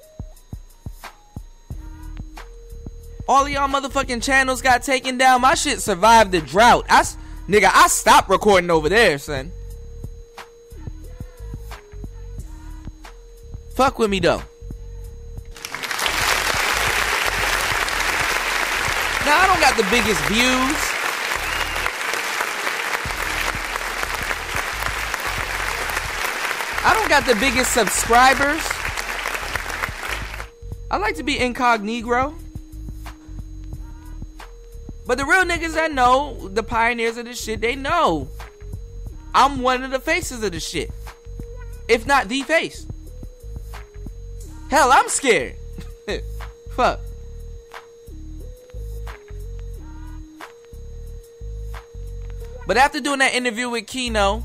All of y'all motherfucking channels got taken down. My shit survived the drought. I, nigga, I stopped recording over there, son. Fuck with me, though. Now, I don't got the biggest views. I don't got the biggest subscribers. I like to be incognito. But the real niggas that know, the pioneers of this shit, they know I'm one of the faces of the shit. If not the face. Hell, I'm scared. Fuck. But after doing that interview with Keno,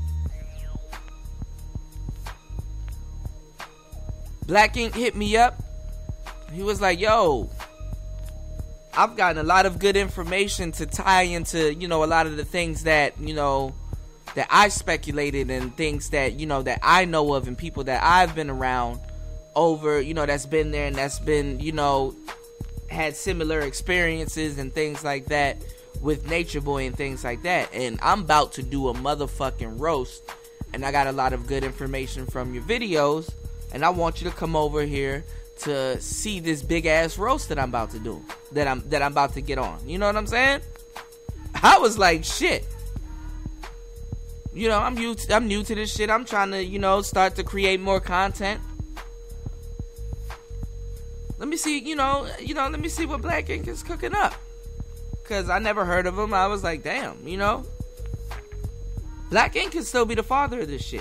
Black Ink hit me up. He was like, yo, I've gotten a lot of good information to tie into, you know, a lot of the things that, you know, that I speculated and things that, you know, that I know of and people that I've been around over, you know, that's been there and that's been, you know, had similar experiences and things like that with Nature Boy and things like that. And I'm about to do a motherfucking roast, and I got a lot of good information from your videos, and I want you to come over here to see this big ass roast that I'm about to do, that I'm that I'm about to get on. You know what I'm saying? I was like, shit. You know, I'm new to, I'm new to this shit. I'm trying to, you know, start to create more content. Let me see, you know, you know, let me see what Black Ink is cooking up. Cause I never heard of him. I was like, damn, you know, Black Ink can still be the father of this shit.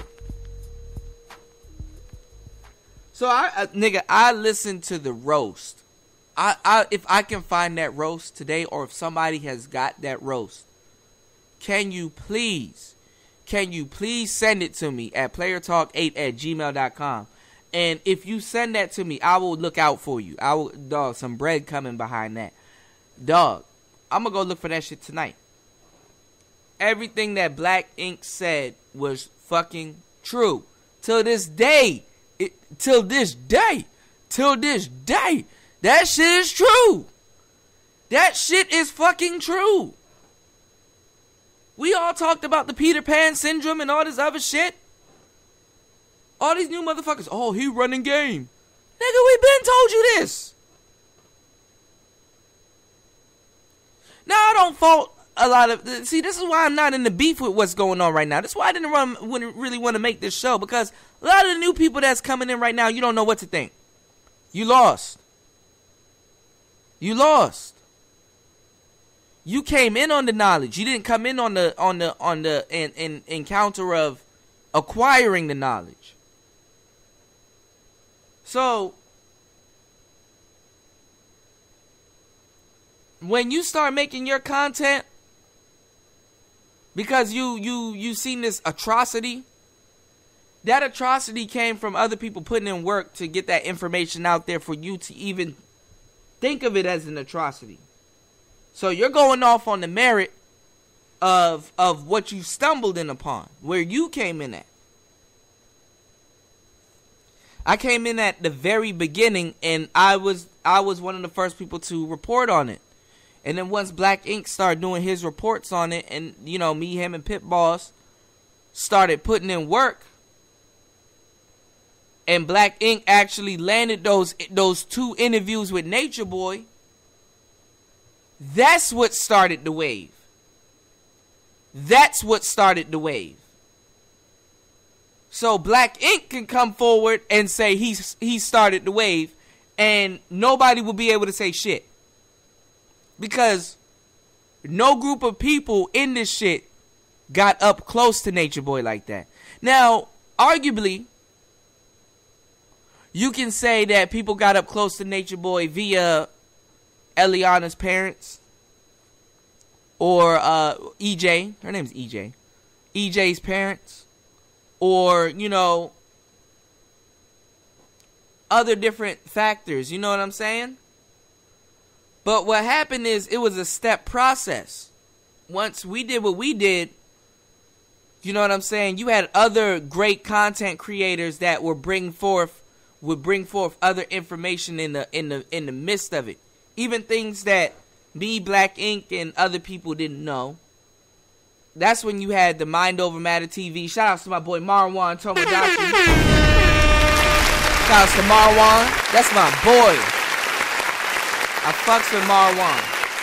So I, uh, nigga, I listened to the roast. I, I, if I can find that roast today, or if somebody has got that roast, can you please, can you please send it to me at player talk eight at gmail dot com? And if you send that to me, I will look out for you. I will, dog, some bread coming behind that. Dog, I'm gonna go look for that shit tonight. Everything that Black Ink said was fucking true. Till this day. It, till this day. Till this day. That shit is true. That shit is fucking true. We all talked about the Peter Pan syndrome and all this other shit. All these new motherfuckers. Oh, he running game. Nigga, we been told you this. Now, I don't fault a lot of... See, this is why I'm not in the beef with what's going on right now. This is why I didn't run, wouldn't really want to make this show. Because a lot of the new people that's coming in right now, you don't know what to think. You lost. You lost. You came in on the knowledge. You didn't come in on the on the on the in, in, encounter of acquiring the knowledge. So when you start making your content because you you you seen this atrocity, that atrocity came from other people putting in work to get that information out there for you to even think of it as an atrocity. So you're going off on the merit of of what you stumbled in upon, where you came in at. I came in at the very beginning, and I was I was one of the first people to report on it. And then once Black Ink started doing his reports on it, and, you know, me, him, and Pit Boss started putting in work, and Black Ink actually landed those those two interviews with Nature Boy, that's what started the wave. That's what started the wave. So Black Ink can come forward and say he's he started the wave, and nobody will be able to say shit. Because no group of people in this shit got up close to Nature Boy like that. Now, arguably, you can say that people got up close to Nature Boy via Eliana's parents. Or uh, E J. Her name's E J. E J's parents. Or, you know, other different factors. You know what I'm saying? But what happened is it was a step process. Once we did what we did, you know what I'm saying? You had other great content creators that would bring forth would bring forth other information in the in the in the midst of it. Even things that me, Black Ink, and other people didn't know. That's when you had the Mind Over Matter T V. Shout outs to my boy Marwan Tomodachi. Shout outs to Marwan. That's my boy. I fucks with Marwan.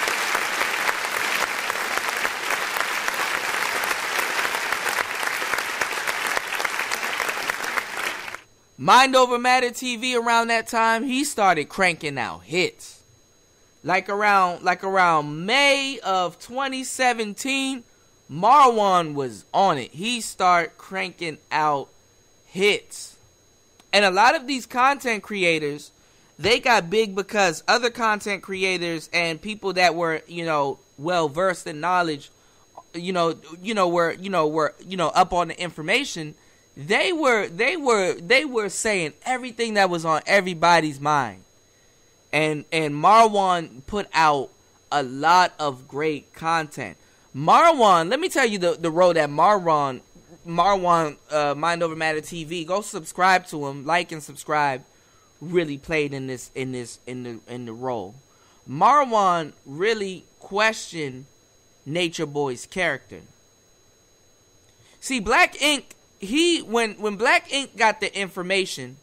Mind Over Matter T V around that time, he started cranking out hits. Like around like around May of twenty seventeen, Marwan was on it. He started cranking out hits. And a lot of these content creators they got big because other content creators and people that were, you know, well versed in knowledge, you know, you know, were, you know, were, you know, up on the information. They were, they were, they were saying everything that was on everybody's mind. And, and Marwan put out a lot of great content. Marwan, let me tell you the, the role that Marwan, Marwan, uh, Mind Over Matter T V, go subscribe to him, like and subscribe, really played in this, in this, in the, in the role. Marwan really questioned Nature Boy's character. See, Black Ink, he, when, when Black Ink got the information,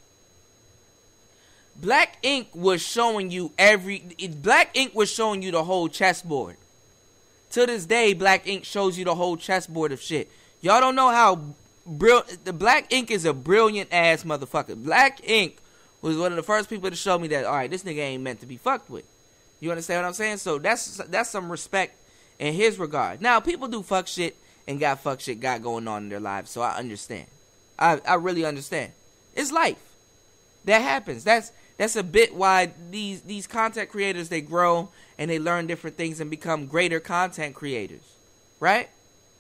Black Ink was showing you every, Black Ink was showing you the whole chessboard. To this day, Black Ink shows you the whole chessboard of shit. Y'all don't know how, brill, the Black Ink is a brilliant ass motherfucker. Black Ink was one of the first people to show me that, alright, this nigga ain't meant to be fucked with. You understand what I'm saying? So that's, that's some respect in his regard. Now, people do fuck shit and got fuck shit got going on in their lives, so I understand. I, I really understand. It's life. That happens. That's that's a bit why these these content creators, they grow and they learn different things and become greater content creators. Right?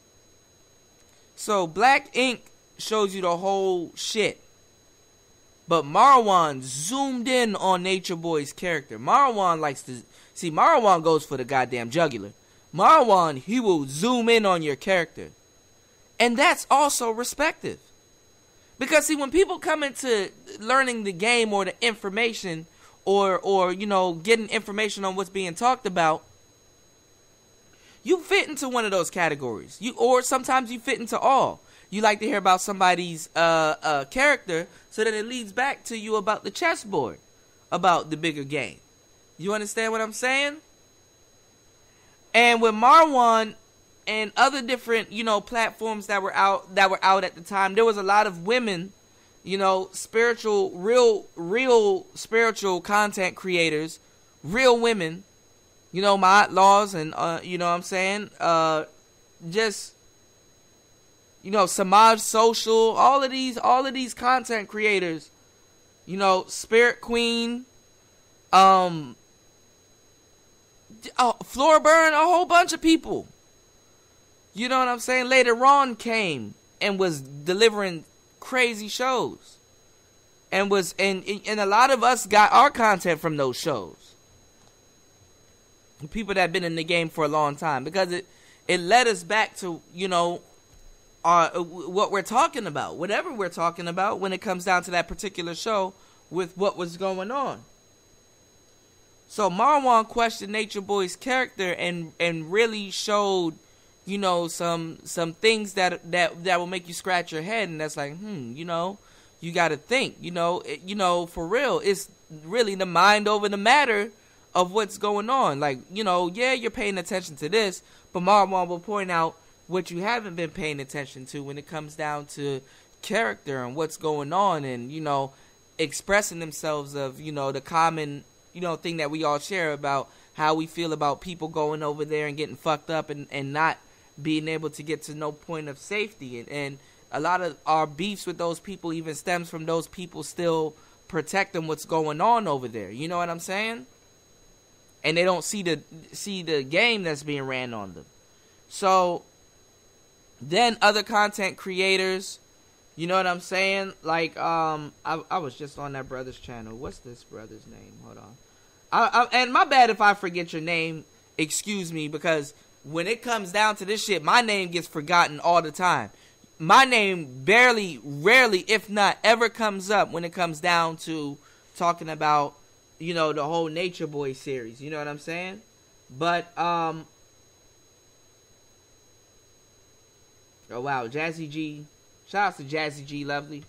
So Black Ink shows you the whole shit. But Marwan zoomed in on Nature Boy's character. Marwan likes to see, Marwan goes for the goddamn jugular. Marwan, he will zoom in on your character. And that's also respective. Because, see, when people come into learning the game or the information or, or, you know, getting information on what's being talked about, you fit into one of those categories. You Or sometimes you fit into all. You like to hear about somebody's uh, uh, character so that it leads back to you about the chessboard, about the bigger game. You understand what I'm saying? And with Marwan and other different, you know, platforms that were out that were out at the time, there was a lot of women, you know, spiritual, real, real spiritual content creators, real women, you know, my outlaws and, uh, you know what I'm saying, uh, just, you know, Samaj Social, all of these, all of these content creators, you know, Spirit Queen, um, oh, Floor Burn, a whole bunch of people. You know what I'm saying? Later on came and was delivering crazy shows. And was and and a lot of us got our content from those shows. People that have been in the game for a long time. Because it, it led us back to, you know, our, what we're talking about. Whatever we're talking about when it comes down to that particular show with what was going on. So Marwan questioned Nature Boy's character and, and really showed, you know, some some things that that that will make you scratch your head, and that's like, hmm, you know, you got to think, you know, it, you know, for real, it's really the mind over the matter of what's going on. Like, you know, yeah, you're paying attention to this, but Marwan will point out what you haven't been paying attention to when it comes down to character and what's going on, and, you know, expressing themselves of, you know, the common, you know, thing that we all share about how we feel about people going over there and getting fucked up and, and not being able to get to no point of safety. And, and a lot of our beefs with those people even stems from those people still protecting what's going on over there. You know what I'm saying? And they don't see the see the game that's being ran on them. So then other content creators, you know what I'm saying? Like, um, I, I was just on that brother's channel. What's this brother's name? Hold on. I, I, and my bad if I forget your name. Excuse me, because when it comes down to this shit, my name gets forgotten all the time. My name barely, rarely, if not ever comes up when it comes down to talking about, you know, the whole Nature Boy series. You know what I'm saying? But, um... oh, wow. Jazzy G. Shout out to Jazzy G. Lovely.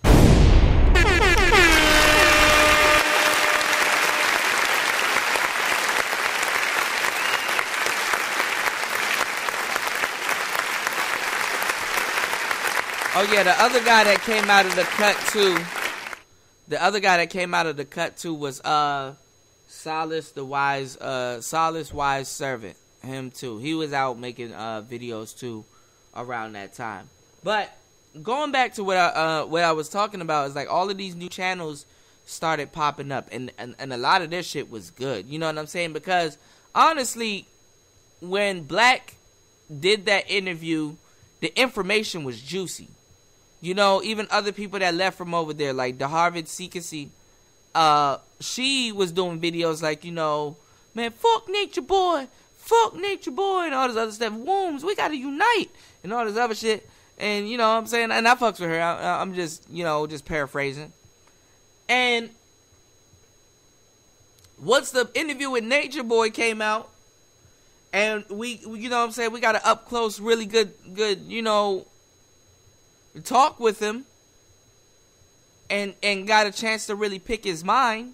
Oh, yeah, the other guy that came out of the cut, too, the other guy that came out of the cut, too, was, uh, Solace, the wise, uh, Solace Wise Servant. Him, too. He was out making, uh, videos, too, around that time. But going back to what I, uh, what I was talking about is, like, all of these new channels started popping up, and, and, and a lot of their shit was good. You know what I'm saying? Because, honestly, when Black did that interview, the information was juicy. You know, even other people that left from over there, like the Harvard Secrecy, uh, she was doing videos like, you know, man, fuck Nature Boy, fuck Nature Boy, and all this other stuff. Wombs, we gotta unite, and all this other shit. And, you know what I'm saying? And I fucks with her. I, I'm just, you know, just paraphrasing. And once the interview with Nature Boy came out, and we, you know what I'm saying, we got an up close, really good, good, you know, talk with him, and and got a chance to really pick his mind.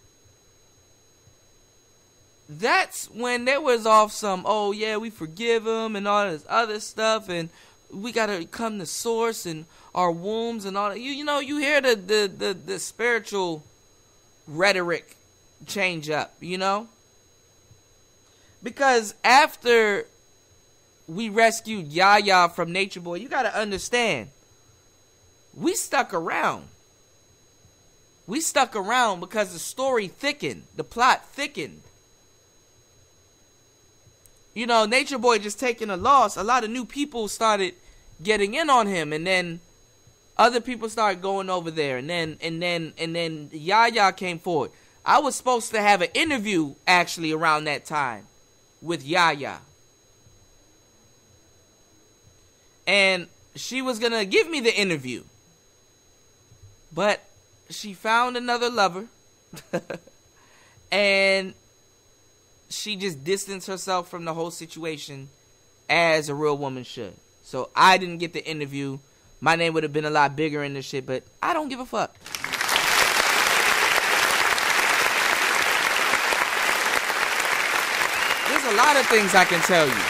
That's when there was off some, oh yeah, we forgive him and all this other stuff, and we gotta come to source and our wombs and all that. You you know, you hear the the the, the spiritual rhetoric change up, you know, because after we rescued Yaya from Nature Boy, you gotta understand, we stuck around. We stuck around because the story thickened. The plot thickened. You know, Nature Boy just taking a loss. A lot of new people started getting in on him. And then other people started going over there. And then, and then, and then Yaya came forward. I was supposed to have an interview, actually, around that time with Yaya. And she was going to give me the interview. But she found another lover. And she just distanced herself from the whole situation as a real woman should. So I didn't get the interview. My name would have been a lot bigger in this shit, but I don't give a fuck. There's a lot of things I can tell you.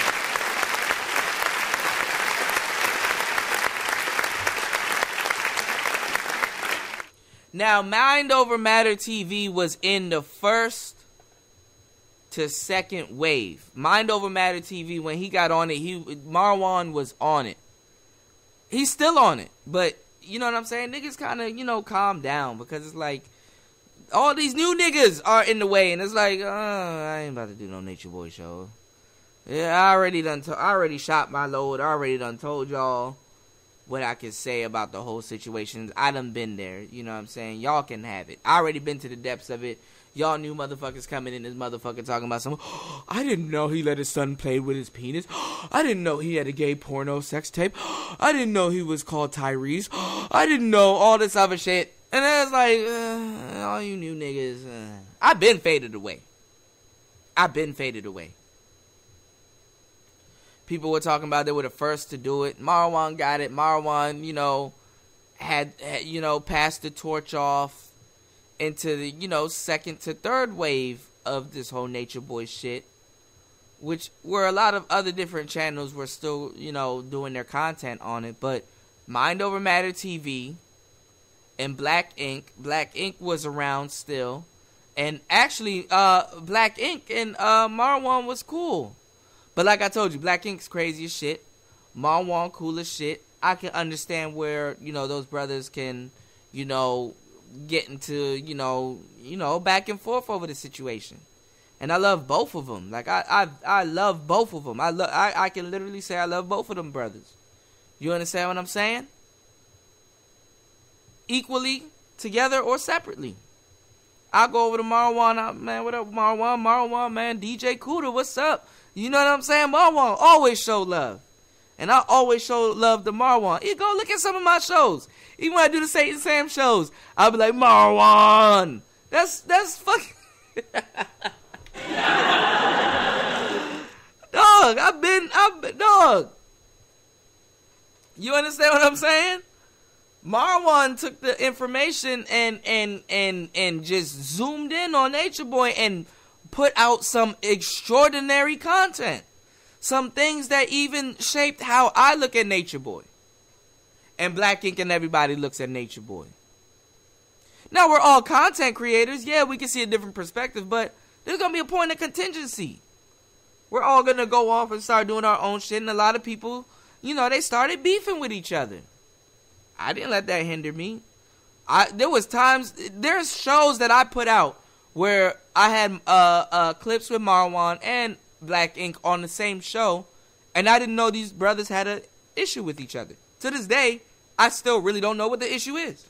Now, Mind Over Matter T V was in the first to second wave. Mind Over Matter T V, when he got on it, he Marwan was on it. He's still on it. But, you know what I'm saying? Niggas kind of, you know, calm down. Because it's like, all these new niggas are in the way. And it's like, uh, I ain't about to do no Nature Boy show. Yeah, I already done, to- I already shot my load. I already done told y'all what I can say about the whole situation. I done been there, you know what I'm saying? Y'all can have it. I already been to the depths of it. Y'all new motherfuckers coming in this motherfucker talking about some, oh, I didn't know he let his son play with his penis. Oh, I didn't know he had a gay porno sex tape. Oh, I didn't know he was called Tyrese. Oh, I didn't know all this other shit. And then it's like, uh, all you new niggas, uh, I've been faded away. I've been faded away. People were talking about they were the first to do it. Marwan got it. Marwan, you know, had, had, you know, passed the torch off into the, you know, second to third wave of this whole Nature Boy shit, which where a lot of other different channels were still, you know, doing their content on it. But Mind Over Matter T V and Black Ink, Black Ink was around still. And actually, uh, Black Ink and uh, Marwan was cool. But like I told you, Black Ink's crazy as shit. Marwan cool as shit. I can understand where, you know, those brothers can, you know, get into, you know, you know, back and forth over the situation. And I love both of them. Like, I I, I love both of them. I, lo- I, I can literally say I love both of them brothers. You understand what I'm saying? Equally, together, or separately. I'll go over to Marwan. Man, what up, Marwan? Marwan, man. D J Kuda, what's up? You know what I'm saying? Marwan always show love. And I always show love to Marwan. You go look at some of my shows. Even when I do the Satan Sam shows, I'll be like, Marwan. That's, that's fucking... Dog, I've been, I've been, dog. You understand what I'm saying? Marwan took the information and, and, and, and just zoomed in on Nature Boy and put out some extraordinary content. Some things that even shaped how I look at Nature Boy. And Black Ink and everybody looks at Nature Boy. Now, we're all content creators. Yeah, we can see a different perspective, but there's going to be a point of contingency. We're all going to go off and start doing our own shit, and a lot of people, you know, they started beefing with each other. I didn't let that hinder me. I there was times, there's shows that I put out where I had uh, uh, clips with Marwan and Black Ink on the same show, and I didn't know these brothers had an issue with each other. To this day, I still really don't know what the issue is.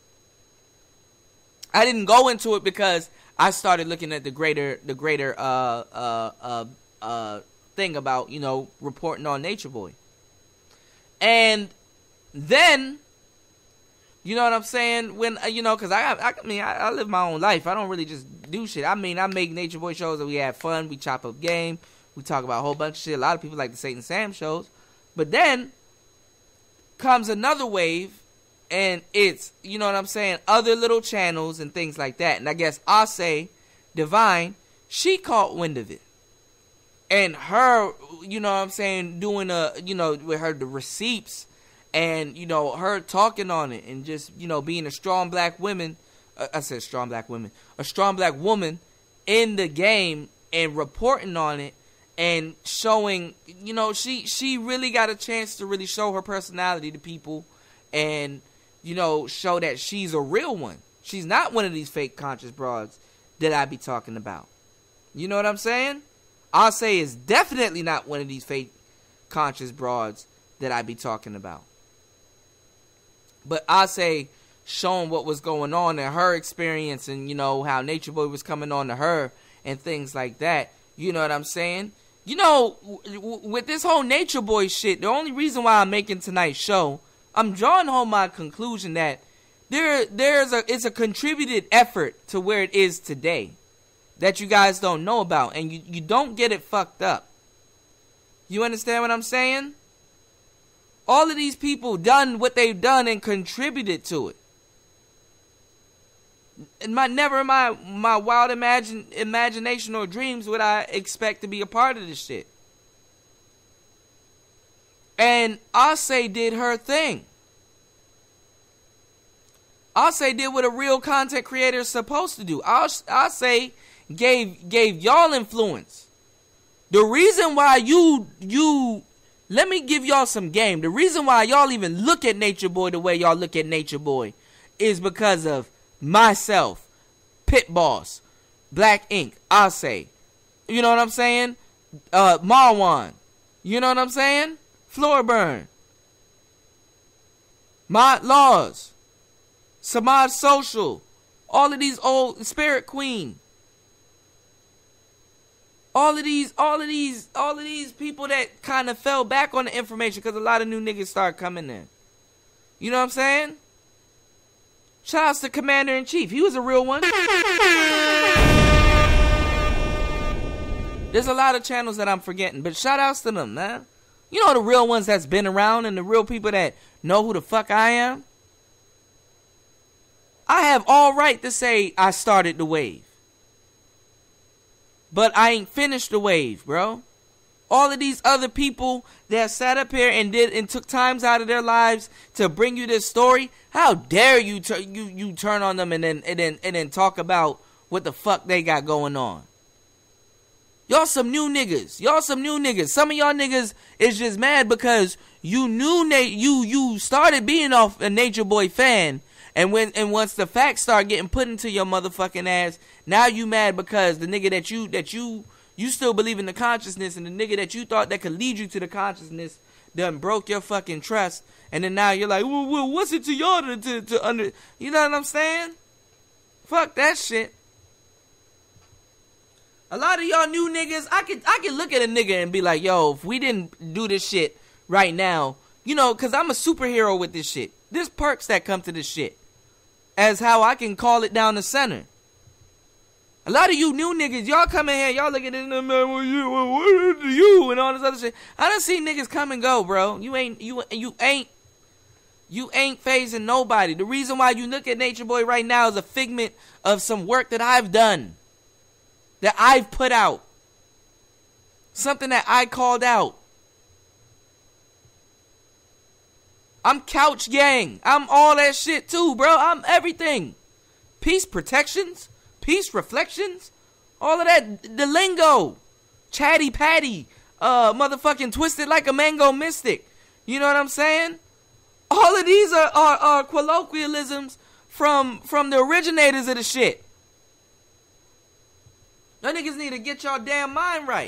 I didn't go into it because I started looking at the greater, the greater uh, uh, uh, uh, thing about, you know, reporting on Nature Boy. And then, you know what I'm saying? When, uh, you know, because I, I, I mean, I, I live my own life. I don't really just do shit. I mean, I make Nature Boy shows that we have fun. We chop up game. We talk about a whole bunch of shit. A lot of people like the Satan Sam shows. But then comes another wave, and it's, you know what I'm saying, other little channels and things like that. And I guess I'll say Divine, she caught wind of it. And her, you know what I'm saying, doing a, you know, with her, the receipts, and, you know, her talking on it, and just, you know, being a strong black woman, uh, I said strong black woman, a strong black woman in the game, and reporting on it, and showing, you know, she, she really got a chance to really show her personality to people, and, you know, show that she's a real one. She's not one of these fake conscious broads that I be talking about. You know what I'm saying? I'll say it's definitely not one of these fake conscious broads that I be talking about. But I'll say showing what was going on in her experience, and, you know, how Nature Boy was coming on to her and things like that. You know what I'm saying? You know, w- w- with this whole Nature Boy shit, the only reason why I'm making tonight's show, I'm drawing home my conclusion that there, there's a, it's a contributed effort to where it is today that you guys don't know about, and you, you don't get it fucked up. You understand what I'm saying? All of these people done what they've done and contributed to it. In my never in my my wild imagine imagination or dreams would I expect to be a part of this shit. And Ase did her thing. Ase did what a real content creator is supposed to do. Ase gave gave y'all influence. The reason why you you let me give y'all some game. The reason why y'all even look at Nature Boy the way y'all look at Nature Boy is because of myself, Pit Boss, Black Ink, Ase. You know what I'm saying? Uh, Marwan. You know what I'm saying? Floorburn. Mod Laws. Samad Social. All of these old Spirit Queen. All of these, all of these, all of these people that kind of fell back on the information because a lot of new niggas started coming in. You know what I'm saying? Shout outs to Commander in Chief. He was a real one. There's a lot of channels that I'm forgetting, but shout outs to them, man. You know the real ones that's been around and the real people that know who the fuck I am? I have all right to say I started the wave. But I ain't finished the wave, bro. All of these other people that sat up here and did and took times out of their lives to bring you this story, how dare you tur- you you turn on them and then and then and then talk about what the fuck they got going on? Y'all some new niggas. Y'all some new niggas. Some of y'all niggas is just mad because you knew na- you you started being off a Nature Boy fan. And when and once the facts start getting put into your motherfucking ass, now you mad because the nigga that you that you you still believe in the consciousness, and the nigga that you thought that could lead you to the consciousness done broke your fucking trust, and then now you're like, well, well what's it to y'all to, to to under? You know what I'm saying? Fuck that shit. A lot of y'all new niggas, I could I could look at a nigga and be like, yo, if we didn't do this shit right now, you know, cause I'm a superhero with this shit. There's perks that come to this shit. As how I can call it down the center. A lot of you new niggas, y'all come in here, y'all look at this, man, what you, what is you, and all this other shit. I done seen niggas come and go, bro. You ain't, you, you ain't, you ain't phasing nobody. The reason why you look at Nature Boy right now is a figment of some work that I've done. That I've put out. Something that I called out. I'm couch gang. I'm all that shit too, bro. I'm everything. Peace protections. Peace reflections. All of that. The lingo. Chatty patty. Uh, motherfucking twisted like a mango mystic. You know what I'm saying? All of these are, are, are colloquialisms from from the originators of the shit. Y'all niggas need to get y'all damn mind right.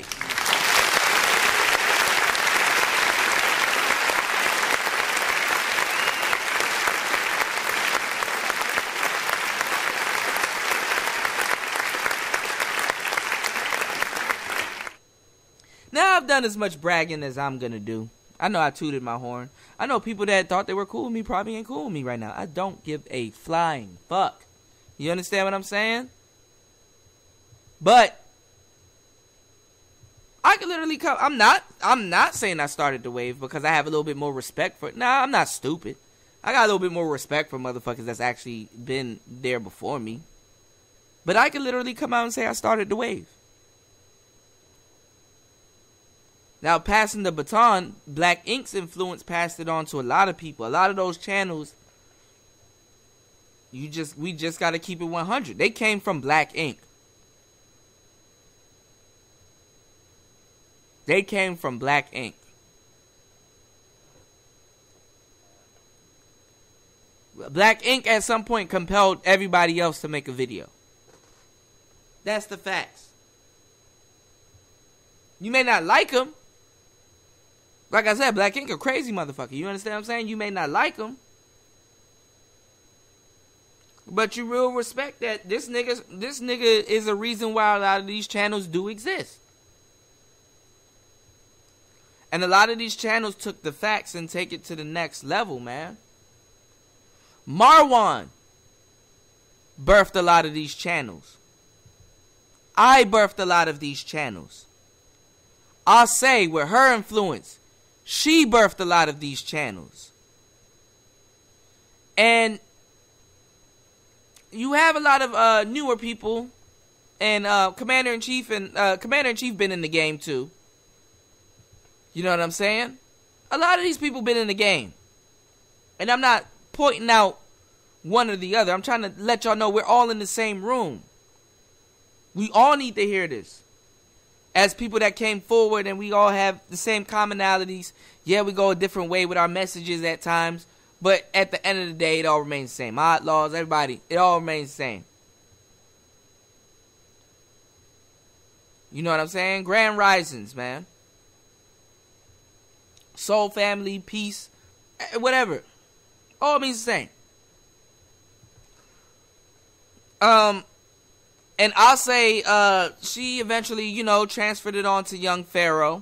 Now I've done as much bragging as I'm gonna do. I know I tooted my horn. I know people that thought they were cool with me probably ain't cool with me right now. I don't give a flying fuck. You understand what I'm saying? But I could literally come. I'm not. I'm not saying I started the wave because I have a little bit more respect for it. Nah, I'm not stupid. I got a little bit more respect for motherfuckers that's actually been there before me. But I could literally come out and say I started the wave. Now, passing the baton, Black Ink's influence passed it on to a lot of people. A lot of those channels, you just we just got to keep it one hundred. They came from Black Ink. They came from Black Ink. Black Ink at some point compelled everybody else to make a video. That's the facts. You may not like them. Like I said, Black Ink a crazy motherfucker. You understand what I'm saying? You may not like him. But you real respect that this nigga, this nigga is a reason why a lot of these channels do exist. And a lot of these channels took the facts and take it to the next level, man. Marwan birthed a lot of these channels. I birthed a lot of these channels. I'll say with her influence, she birthed a lot of these channels. And you have a lot of uh, newer people. And uh, Commander-in-Chief and uh, Commander-in-Chief been in the game too. You know what I'm saying? A lot of these people been in the game. And I'm not pointing out one or the other. I'm trying to let y'all know we're all in the same room. We all need to hear this. As people that came forward and we all have the same commonalities. Yeah, we go a different way with our messages at times. But at the end of the day, it all remains the same. Outlaws, everybody, it all remains the same. You know what I'm saying? Grand Risings, man. Soul family, peace, whatever. All means the same. Um... And I'll say uh, she eventually, you know, transferred it on to young Pharaoh.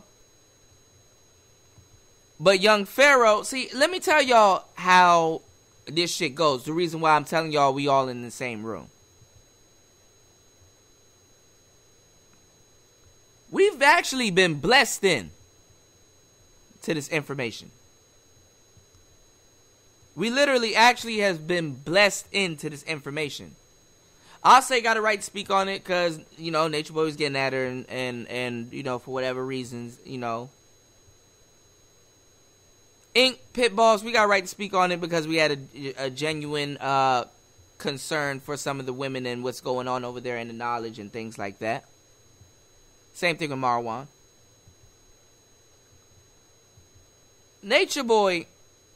But young Pharaoh, see, let me tell y'all how this shit goes. The reason why I'm telling y'all we all in the same room. We've actually been blessed in to this information. We literally actually have been blessed into this information. I'll say got a right to speak on it because, you know, Nature Boy was getting at her and, and, and, you know, for whatever reasons, you know. Ink, Pitballs, we got a right to speak on it because we had a, a genuine uh, concern for some of the women and what's going on over there and the knowledge and things like that. Same thing with Marwan. Nature Boy,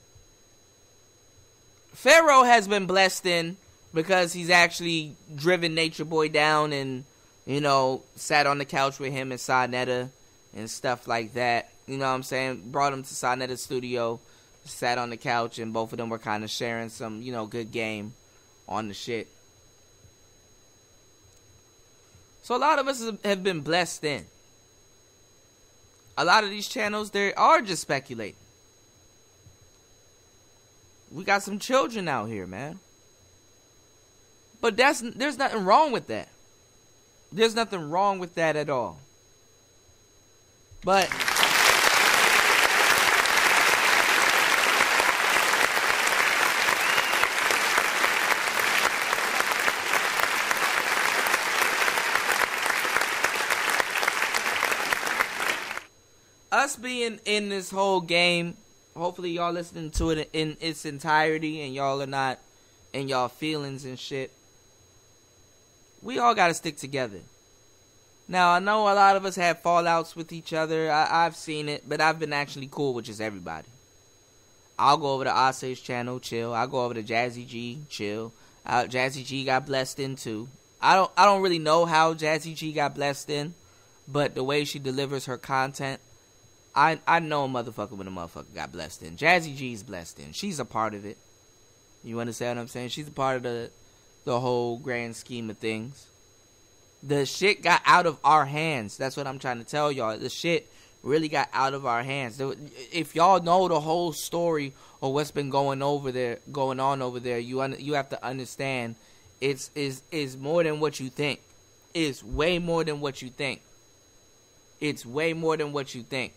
Pharaoh has been blessed in because he's actually driven Nature Boy down and, you know, sat on the couch with him and Sarnetta and stuff like that. You know what I'm saying? Brought him to Sarnetta's studio, sat on the couch, and both of them were kind of sharing some, you know, good game on the shit. So a lot of us have been blessed in. A lot of these channels, they are just speculating. We got some children out here, man. But that's there's nothing wrong with that. There's nothing wrong with that at all. But us being in this whole game, hopefully y'all listening to it in its entirety and y'all are not in y'all feelings and shit. We all got to stick together. Now, I know a lot of us have fallouts with each other. I, I've seen it, but I've been actually cool with just everybody. I'll go over to Ase's channel, chill. I'll go over to Jazzy G, chill. Uh, Jazzy G got blessed in too. I don't I don't really know how Jazzy G got blessed in, but the way she delivers her content, I I know a motherfucker when a motherfucker got blessed in. Jazzy G's blessed in. She's a part of it. You understand what I'm saying? She's a part of the the whole grand scheme of things. The shit got out of our hands. That's what I'm trying to tell y'all. The shit really got out of our hands. If y'all know the whole story or what's been going over there, going on over there, you un- you have to understand it's is is more than what you think. It's way more than what you think. It's way more than what you think.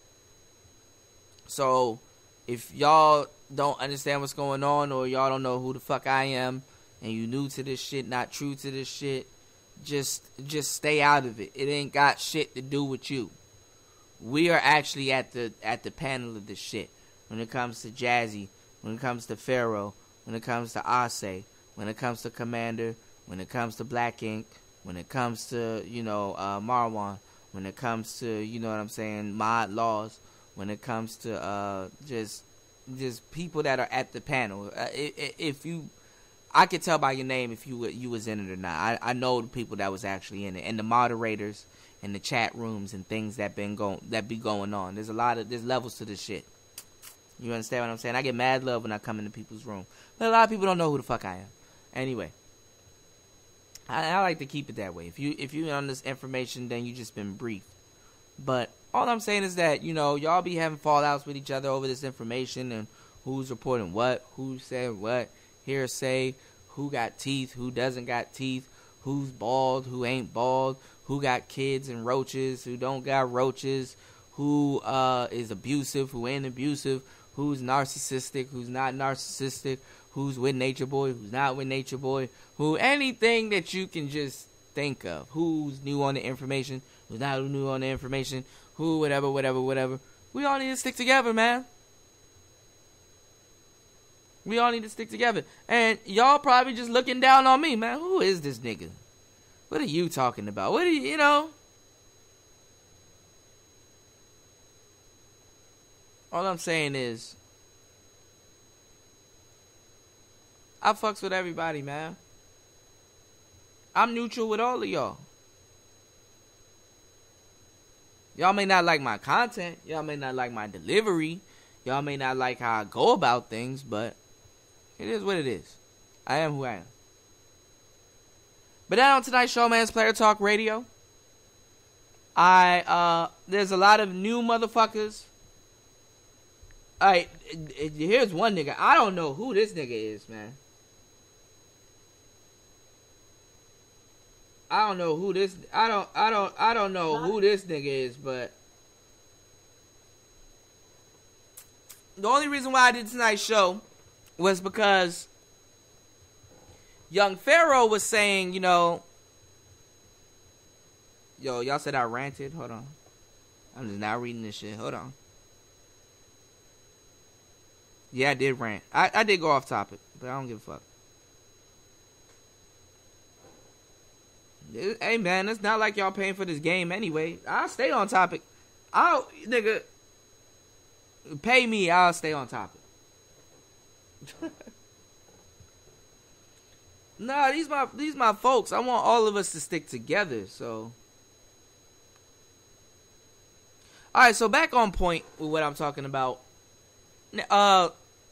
So, if y'all don't understand what's going on, or y'all don't know who the fuck I am, and you new to this shit, not true to this shit, just just stay out of it. It ain't got shit to do with you. We are actually at the at the panel of this shit. When it comes to Jazzy, when it comes to Pharaoh, when it comes to Ase, when it comes to Commander, when it comes to Black Ink, when it comes to, you know, uh, Marwan, when it comes to, you know what I'm saying, Mod Laws, when it comes to uh, just just people that are at the panel. Uh, if you, I could tell by your name if you you was in it or not. I, I know the people that was actually in it, and the moderators and the chat rooms and things that been going that be going on. There's a lot of there's levels to this shit. You understand what I'm saying? I get mad love when I come into people's room, but a lot of people don't know who the fuck I am. Anyway, I, I like to keep it that way. If you if you on this information, then you just been briefed. But all I'm saying is that, you know, y'all be having fallouts with each other over this information and who's reporting what, who said what, hearsay, who got teeth, who doesn't got teeth, who's bald, who ain't bald, who got kids and roaches, who don't got roaches, who uh, is abusive, who ain't abusive, who's narcissistic, who's not narcissistic, who's with Nature Boy, who's not with Nature Boy, who anything that you can just think of, who's new on the information, who's not new on the information, who whatever, whatever, whatever. We all need to stick together, man. We all need to stick together. And y'all probably just looking down on me, man. Who is this nigga? What are you talking about? What are you, you know? All I'm saying is, I fucks with everybody, man. I'm neutral with all of y'all. Y'all may not like my content. Y'all may not like my delivery. Y'all may not like how I go about things, but it is what it is. I am who I am. But that on tonight's show, man, it's Player Talk Radio. I, uh, there's a lot of new motherfuckers. Alright, here's one nigga. I don't know who this nigga is, man. I don't know who this, I don't, I don't, I don't know who this nigga is, but the only reason why I did tonight's show was because Young Pharaoh was saying, you know, yo, y'all said I ranted. Hold on. I'm just now reading this shit. Hold on. Yeah, I did rant. I, I did go off topic, but I don't give a fuck. Hey, man, it's not like y'all paying for this game anyway. I'll stay on topic. I'll, nigga, pay me, I'll stay on topic. Nah, these my these my folks. I want all of us to stick together, so. Alright, so back on point with what I'm talking about. Uh,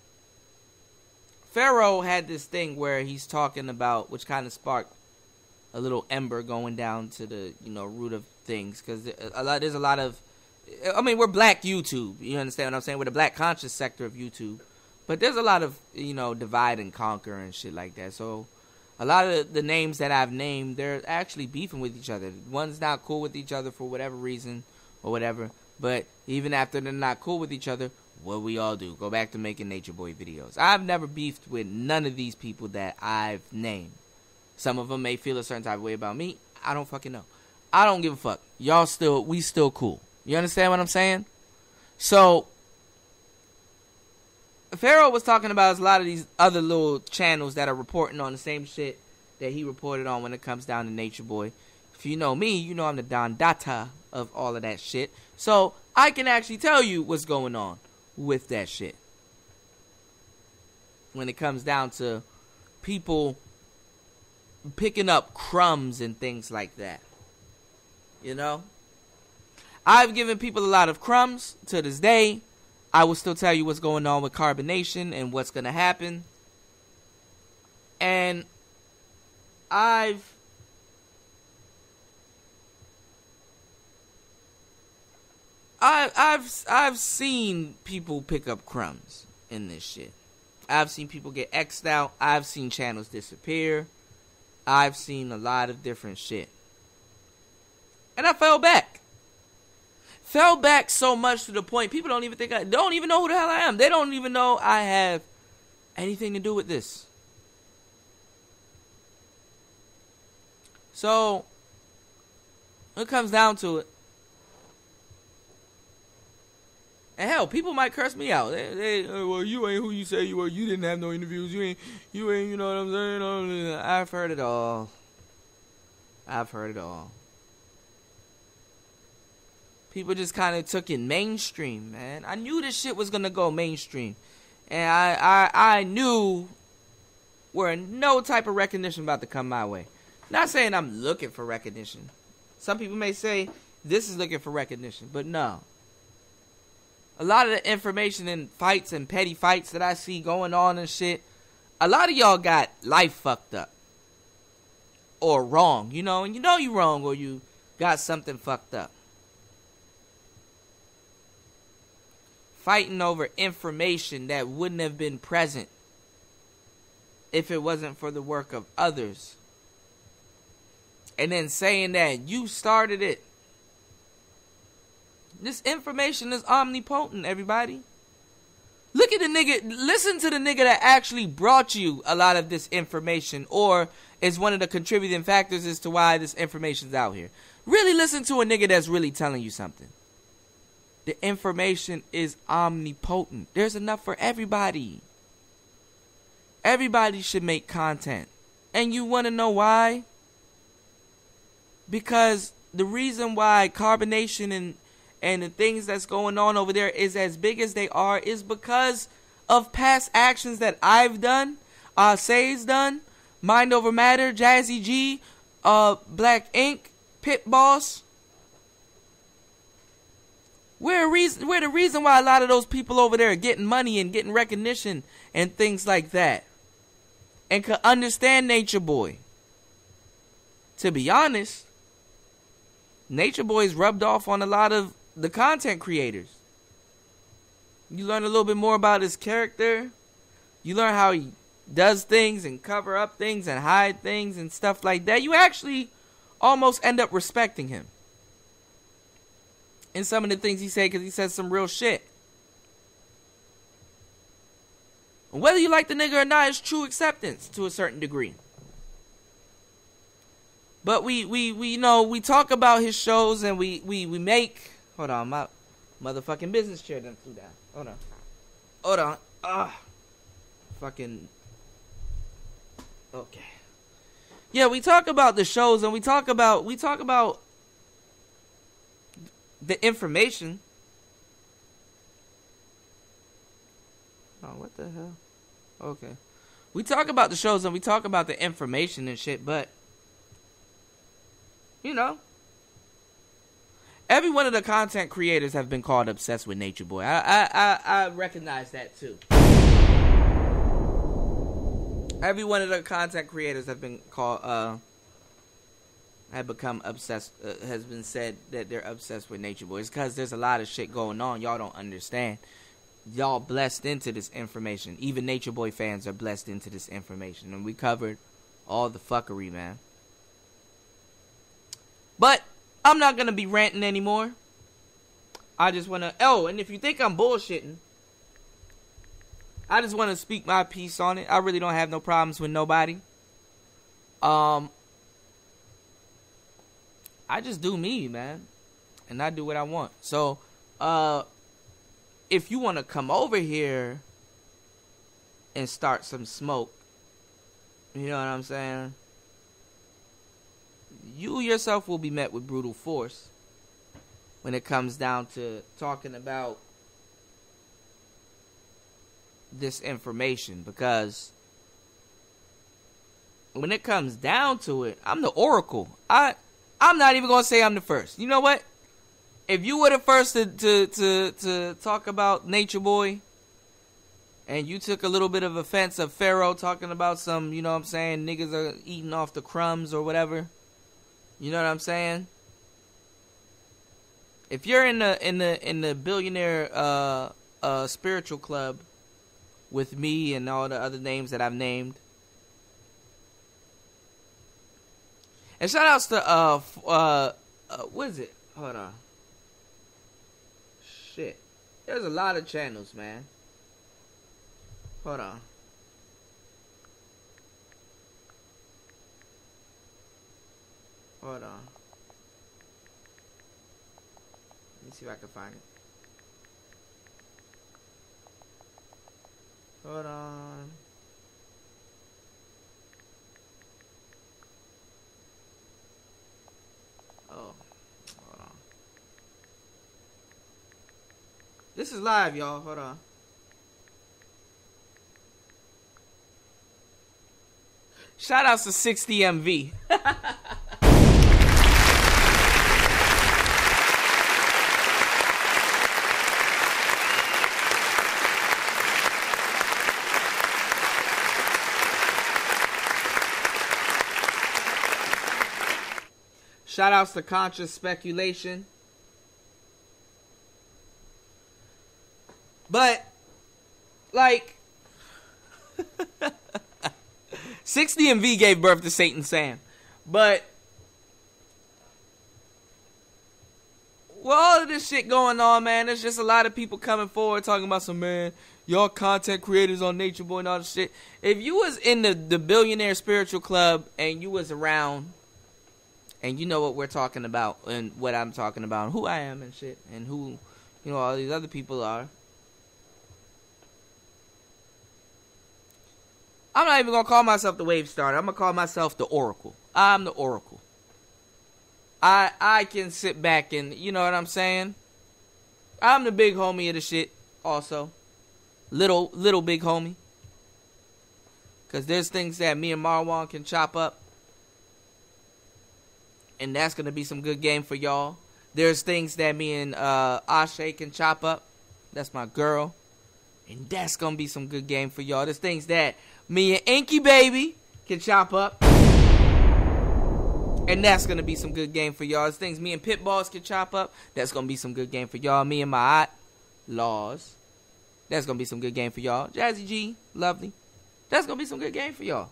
Pharaoh had this thing where he's talking about, which kind of sparked a little ember going down to the, you know, root of things, because a lot there's a lot of, I mean, we're black YouTube, you understand what I'm saying? We're the black conscious sector of YouTube, but there's a lot of, you know, divide and conquer and shit like that. So a lot of the names that I've named, they're actually beefing with each other. One's not cool with each other for whatever reason or whatever, but even after they're not cool with each other, what we all do, go back to making Nature Boy videos. I've never beefed with none of these people that I've named. Some of them may feel a certain type of way about me. I don't fucking know. I don't give a fuck. Y'all still, we still cool. You understand what I'm saying? So, Pharaoh was talking about a lot of these other little channels that are reporting on the same shit that he reported on when it comes down to Nature Boy. If you know me, you know I'm the Don Data of all of that shit. So, I can actually tell you what's going on with that shit. When it comes down to people picking up crumbs and things like that. You know? I've given people a lot of crumbs to this day. I will still tell you what's going on with carbonation and what's going to happen. And I've I, I've I've seen people pick up crumbs in this shit. I've seen people get X'd out. I've seen channels disappear. I've seen a lot of different shit. And I fell back. Fell back so much to the point people don't even think I don't even know who the hell I am. They don't even know I have anything to do with this. So when it comes down to it, and hell, people might curse me out. They, they, well, you ain't who you say you were. You didn't have no interviews. You ain't, you ain't, you know what I'm saying? I've heard it all. I've heard it all. People just kind of took it mainstream, man. I knew this shit was gonna go mainstream, and I, I, I knew where no type of recognition about to come my way. Not saying I'm looking for recognition. Some people may say this is looking for recognition, but no. A lot of the information in fights and petty fights that I see going on and shit, a lot of y'all got life fucked up. Or wrong, you know, and you know you wrong or you got something fucked up. Fighting over information that wouldn't have been present if it wasn't for the work of others. And then saying that you started it. This information is omnipotent, everybody. Look at the nigga, listen to the nigga that actually brought you a lot of this information or is one of the contributing factors as to why this information's out here. Really listen to a nigga that's really telling you something. The information is omnipotent. There's enough for everybody. Everybody should make content. And you want to know why? Because the reason why carbonation and and the things that's going on over there is as big as they are is because of past actions that I've done, uh, Say's done, Mind Over Matter, Jazzy G, uh, Black Ink, Pit Boss. We're, a reason, we're the reason why a lot of those people over there are getting money and getting recognition and things like that. And can understand Nature Boy. To be honest, Nature Boy's rubbed off on a lot of the content creators. You learn a little bit more about his character. You learn how he does things and cover up things and hide things and stuff like that. You actually almost end up respecting him. In some of the things he said, because he says some real shit. Whether you like the nigga or not, it's true acceptance to a certain degree. But we, we, we you know, we talk about his shows and we, we, we make... Hold on, my motherfucking business chair done flew down. Hold on. Hold on. Ah. Fucking... Okay. Yeah, we talk about the shows and we talk about... We talk about... the information. Oh, what the hell? Okay. We talk about the shows and we talk about the information and shit, but... You know... Every one of the content creators have been called obsessed with Nature Boy. I, I, I, I recognize that too. Every one of the content creators have been called, uh, have become obsessed, uh, has been said that they're obsessed with Nature Boy. It's because there's a lot of shit going on y'all don't understand. Y'all blessed into this information. Even Nature Boy fans are blessed into this information. And we covered all the fuckery, man. But... I'm not going to be ranting anymore. I just want to... Oh, and if you think I'm bullshitting, I just want to speak my piece on it. I really don't have no problems with nobody. Um, I just do me, man. And I do what I want. So, uh, if you want to come over here and start some smoke, you know what I'm saying? You yourself will be met with brutal force when it comes down to talking about this information, because when it comes down to it, I'm the oracle. I, I'm not even going to say I'm the first. You know what? If you were the first to, to, to, to talk about Nature Boy, and you took a little bit of offense of Pharaoh talking about some, you know what I'm saying, niggas are eating off the crumbs or whatever. You know what I'm saying? If you're in the in the in the billionaire uh uh spiritual club with me and all the other names that I've named. And shout outs to uh uh, uh what is it? Hold on. Shit. There's a lot of channels, man. Hold on. Hold on. Let me see if I can find it. Hold on. Oh. Hold on. This is live, y'all. Hold on. Shout outs to sixty M V. Shout outs to Conscious Speculation. But, like, sixty M V gave birth to Satan Sam. But, with all of this shit going on, man, there's just a lot of people coming forward talking about some, man, y'all content creators on Nature Boy and all this shit. If you was in the, the billionaire spiritual club and you was around, and you know what we're talking about and what I'm talking about and who I am and shit and who, you know, all these other people are, I'm not even going to call myself the wave starter. I'm going to call myself the oracle. I'm the oracle. I I can sit back and, you know what I'm saying? I'm the big homie of the shit also. Little, little big homie. Because there's things that me and Marwan can chop up. And that's going to be some good game for y'all. There's things that me and uh, Ashe can chop up. That's my girl. And that's going to be some good game for y'all. There's things that me and Inky Baby can chop up. And that's going to be some good game for y'all. There's things me and Pitballs can chop up. That's going to be some good game for y'all. Me and my aunt, Laws. That's going to be some good game for y'all. Jazzy G, lovely. That's going to be some good game for y'all.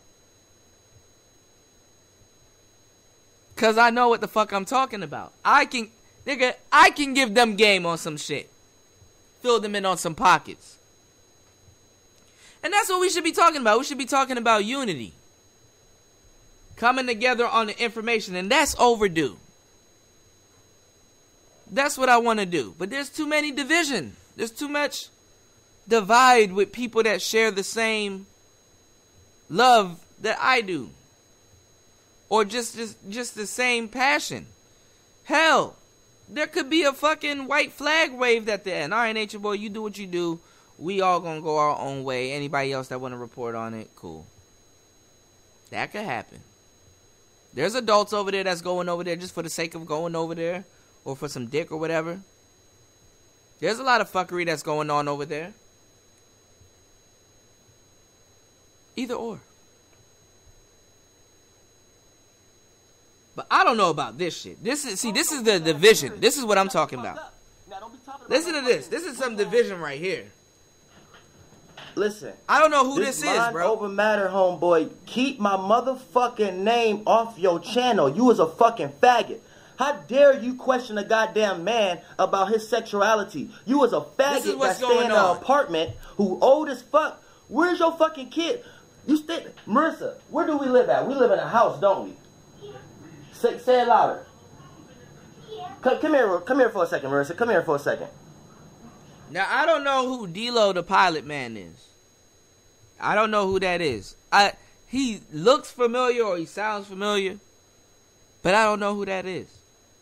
Cause I know what the fuck I'm talking about. I can, nigga, I can give them game on some shit. Fill them in on some pockets. And that's what we should be talking about. We should be talking about unity. Coming together on the information. And that's overdue. That's what I want to do. But there's too many division. There's too much divide with people that share the same love that I do. Or just, just just the same passion. Hell, there could be a fucking white flag waved at the end. All right, Nature Boy, you do what you do. We all gonna go our own way. Anybody else that want to report on it, cool. That could happen. There's adults over there that's going over there just for the sake of going over there. Or for some dick or whatever. There's a lot of fuckery that's going on over there. Either or. But I don't know about this shit. This is see, this is the division. This is what I'm talking about. Listen to this. This is some division right here. Listen. I don't know who this, this is, bro. Over matter, homeboy. Keep my motherfucking name off your channel. You was a fucking faggot. How dare you question a goddamn man about his sexuality? You was a faggot that stay in an apartment who old as fuck. Where's your fucking kid? You stay, Marissa. Where do we live at? We live in a house, don't we? Say, say it louder. Yeah. Come, come here, come here for a second, Marissa. Come here for a second. Now I don't know who D-Lo the Pilot Man is. I don't know who that is. I he looks familiar or he sounds familiar, but I don't know who that is.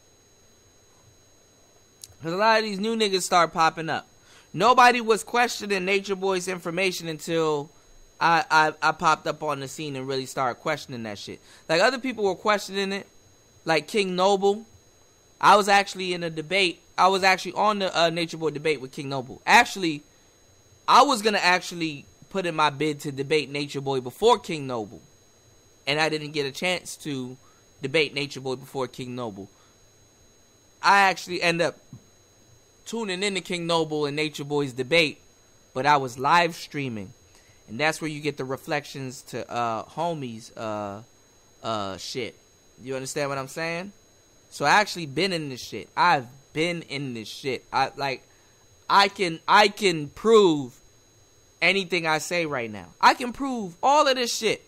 Cause a lot of these new niggas start popping up. Nobody was questioning Nature Boy's information until I, I, I popped up on the scene and really started questioning that shit. Like, other people were questioning it, like King Noble. I was actually in a debate. I was actually on the uh, Nature Boy debate with King Noble. Actually, I was going to actually put in my bid to debate Nature Boy before King Noble. And I didn't get a chance to debate Nature Boy before King Noble. I actually end up tuning into King Noble and Nature Boy's debate, but I was live streaming. And that's where you get the reflections to uh, homies uh, uh, shit. You understand what I'm saying? So I actually been in this shit. I've been in this shit. I like I can I can prove anything I say right now. I can prove all of this shit.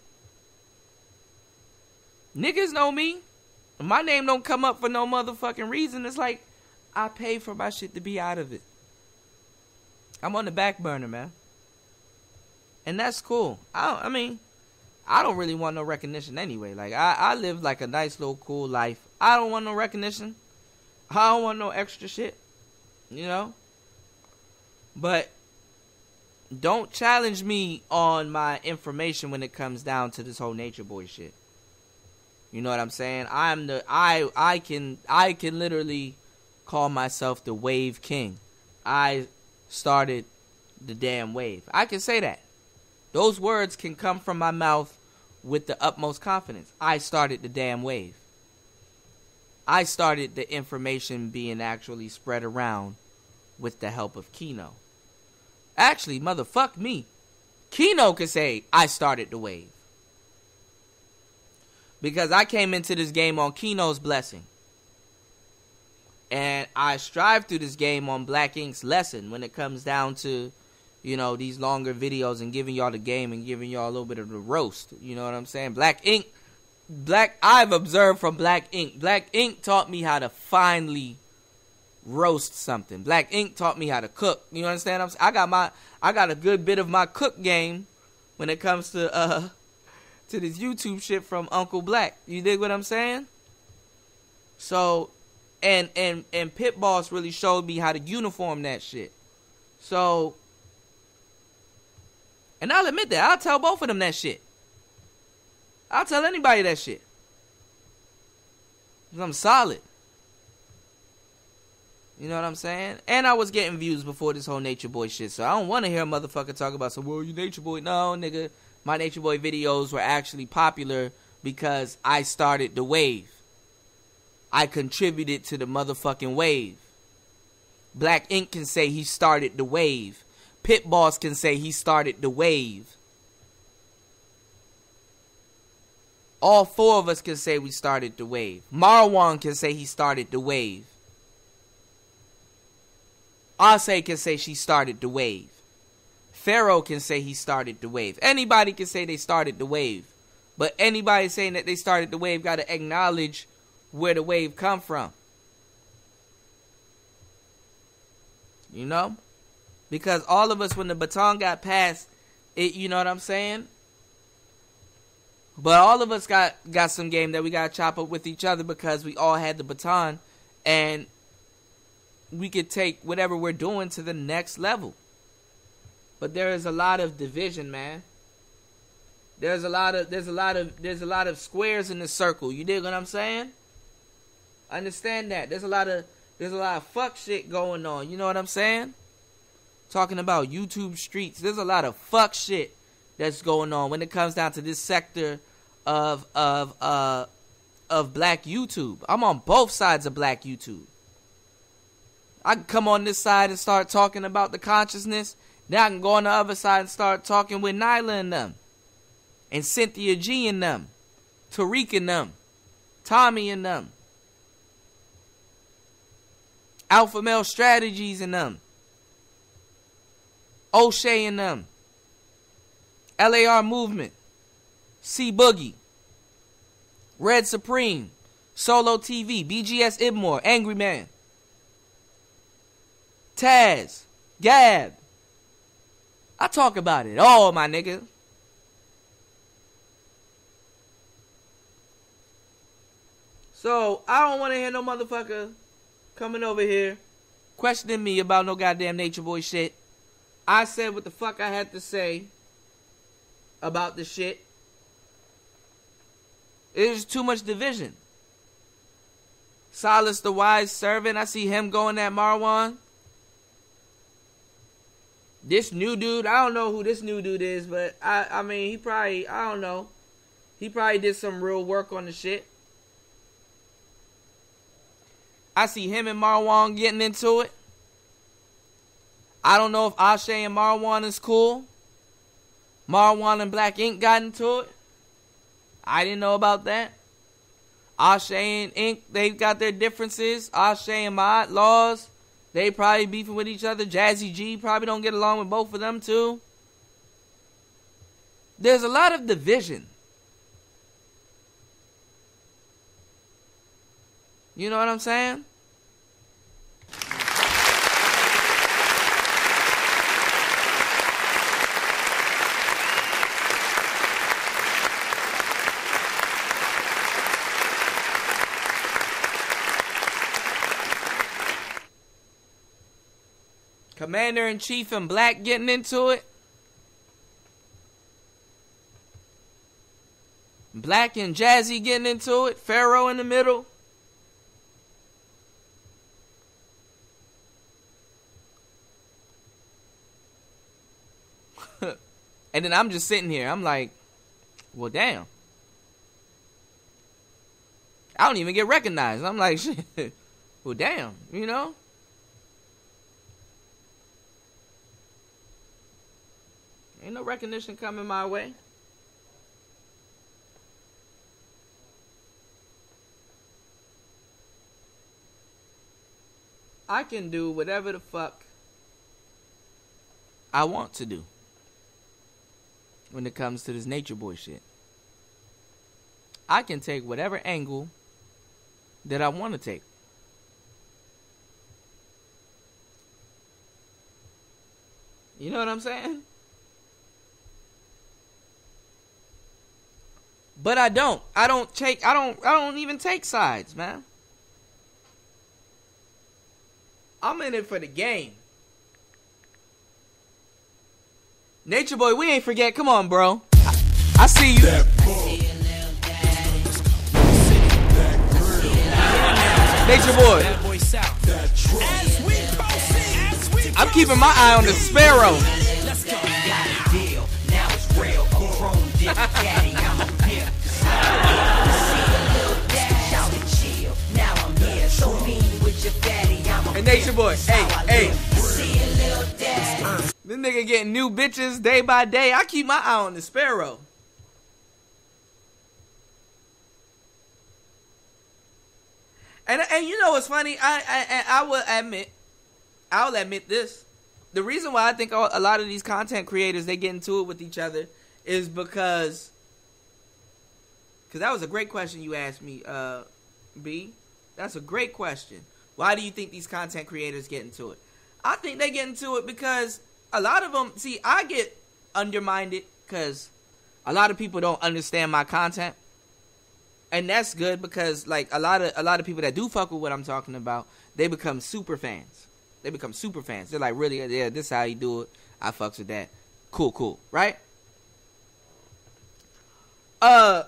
Niggas know me. My name don't come up for no motherfucking reason. It's like I pay for my shit to be out of it. I'm on the back burner, man. And that's cool. I, I mean, I don't really want no recognition anyway. Like, I, I live like a nice little cool life. I don't want no recognition. I don't want no extra shit. You know? But don't challenge me on my information when it comes down to this whole Nature Boy shit. You know what I'm saying? I'm the I I can I can literally call myself the Wave King. I started the damn wave. I can say that. Those words can come from my mouth with the utmost confidence. I started the damn wave. I started the information being actually spread around with the help of Kino. Actually, motherfuck me. Kino can say, I started the wave. Because I came into this game on Kino's blessing. And I strive through this game on Black Ink's lesson when it comes down to, you know, these longer videos and giving y'all the game and giving y'all a little bit of the roast. You know what I'm saying? Black Ink, Black, I've observed from Black Ink. Black Ink taught me how to finely roast something. Black Ink taught me how to cook. You understand what I'm saying? I got my, I got a good bit of my cook game when it comes to, uh, to this YouTube shit from Uncle Black. You dig what I'm saying? So, and, and, and Pit Boss really showed me how to uniform that shit. So, and I'll admit that. I'll tell both of them that shit. I'll tell anybody that shit. Because I'm solid. You know what I'm saying? And I was getting views before this whole Nature Boy shit. So I don't want to hear a motherfucker talk about, so, well, you Nature Boy. No, nigga. My Nature Boy videos were actually popular because I started the wave. I contributed to the motherfucking wave. Black Ink can say he started the wave. Pit Boss can say he started the wave. All four of us can say we started the wave. Marwan can say he started the wave. Ase can say she started the wave. Pharaoh can say he started the wave. Anybody can say they started the wave. But anybody saying that they started the wave got to acknowledge where the wave come from. You know? Because all of us, when the baton got passed, it, you know what I'm saying? But all of us got, got some game that we got to chop up with each other because we all had the baton. And we could take whatever we're doing to the next level. But there is a lot of division, man. There's a lot of there's a lot of there's a lot of squares in the circle. You dig what I'm saying? Understand that. There's a lot of there's a lot of fuck shit going on. You know what I'm saying? Talking about YouTube streets. There's a lot of fuck shit that's going on when it comes down to this sector of of uh of black YouTube. I'm on both sides of black YouTube. I can come on this side and start talking about the consciousness. Then I can go on the other side and start talking with Nyla and them. And Cynthia G and them. Tariq and them. Tommy and them. Alpha Male Strategies and them. O'Shea and them. L A R Movement. C Boogie. Red Supreme. Solo T V. B G S Ibmore. Angry Man. Taz. Gab. I talk about it all, my nigga. So, I don't want to hear no motherfucker coming over here questioning me about no goddamn Nature Boy shit. I said what the fuck I had to say. about the shit. There's too much division. Silas the wise servant, I see him going at Marwan. This new dude, I don't know who this new dude is, but I, I mean, he probably, I don't know. He probably did some real work on the shit. I see him and Marwan getting into it. I don't know if Ashe and Marwan is cool. Marwan and Black Ink got into it. I didn't know about that. Ashe and Ink, they've got their differences. Ashe and my Laws, they probably beefing with each other. Jazzy G probably don't get along with both of them too. There's a lot of division. You know what I'm saying? Commander-in-Chief and Black getting into it. Black and Jazzy getting into it. Pharaoh in the middle. And then I'm just sitting here. I'm like, well, damn. I don't even get recognized. I'm like, shit. Well, damn. You know? Ain't no recognition coming my way. I can do whatever the fuck I want to do when it comes to this Nature Boy shit. I can take whatever angle that I want to take. You know what I'm saying? But I don't. I don't take I don't I don't even take sides, man. I'm in it for the game. Nature Boy, we ain't forget. Come on, bro. I, I see you. Nature Boy. I'm keeping my eye on the sparrow. Hey, Nature Boy. Hey, hey. This nigga getting new bitches day by day. I keep my eye on the sparrow. And and you know what's funny? I I I will admit, I will admit this. The reason why I think a lot of these content creators, they get into it with each other is because, because that was a great question you asked me, uh, B. That's a great question. Why do you think these content creators get into it? I think they get into it because a lot of them, see, I get undermined because a lot of people don't understand my content. And that's good because, like, a lot of a lot of people that do fuck with what I'm talking about, they become super fans. They become super fans. They're like, really, yeah, this is how you do it. I fucks with that. Cool, cool, right? Uh,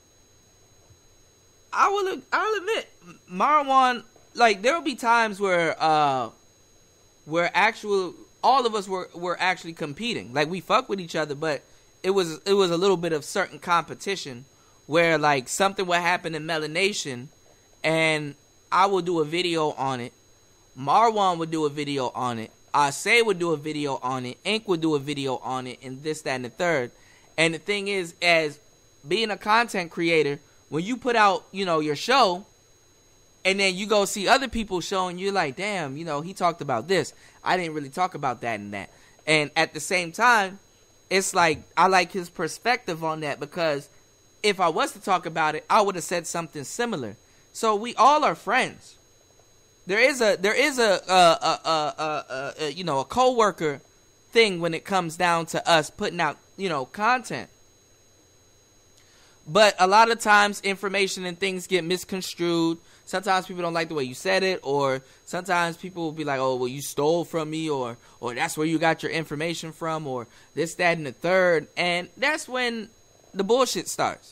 I will. I'll admit, Marwan. Like, there will be times where, uh, where actual all of us were were actually competing. Like, we fuck with each other, but it was it was a little bit of certain competition. Where, like, something would happen in Melanation, and I would do a video on it. Marwan would do a video on it. Asay would do a video on it. Ink would do a video on it, and this, that, and the third. And the thing is, as being a content creator, when you put out, you know, your show, and then you go see other people's show, and you're like, damn, you know, he talked about this. I didn't really talk about that and that. And at the same time, it's like, I like his perspective on that, because if I was to talk about it, I would have said something similar. So we all are friends. There is a there is a, a, a, a, a, a you know a coworker thing when it comes down to us putting out, you know, content. But a lot of times information and things get misconstrued. Sometimes people don't like the way you said it, or sometimes people will be like, oh, well, you stole from me, or or that's where you got your information from, or this, that, and the third. And that's when the bullshit starts.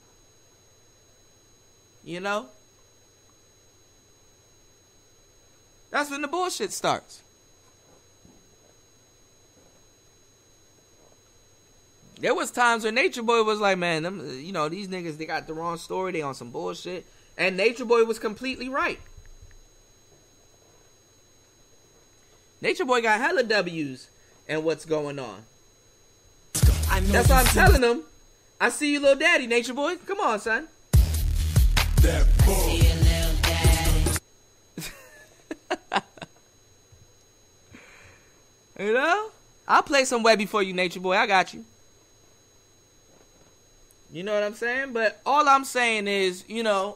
You know? That's when the bullshit starts. There was times when Nature Boy was like, man, them, you know, these niggas, they got the wrong story. They on some bullshit. And Nature Boy was completely right. Nature Boy got hella W's and what's going on. That's why I'm telling him, I see you, little daddy, Nature Boy. Come on, son. That boy. You know? I'll play some Webby for you, Nature Boy. I got you. You know what I'm saying? But all I'm saying is, you know,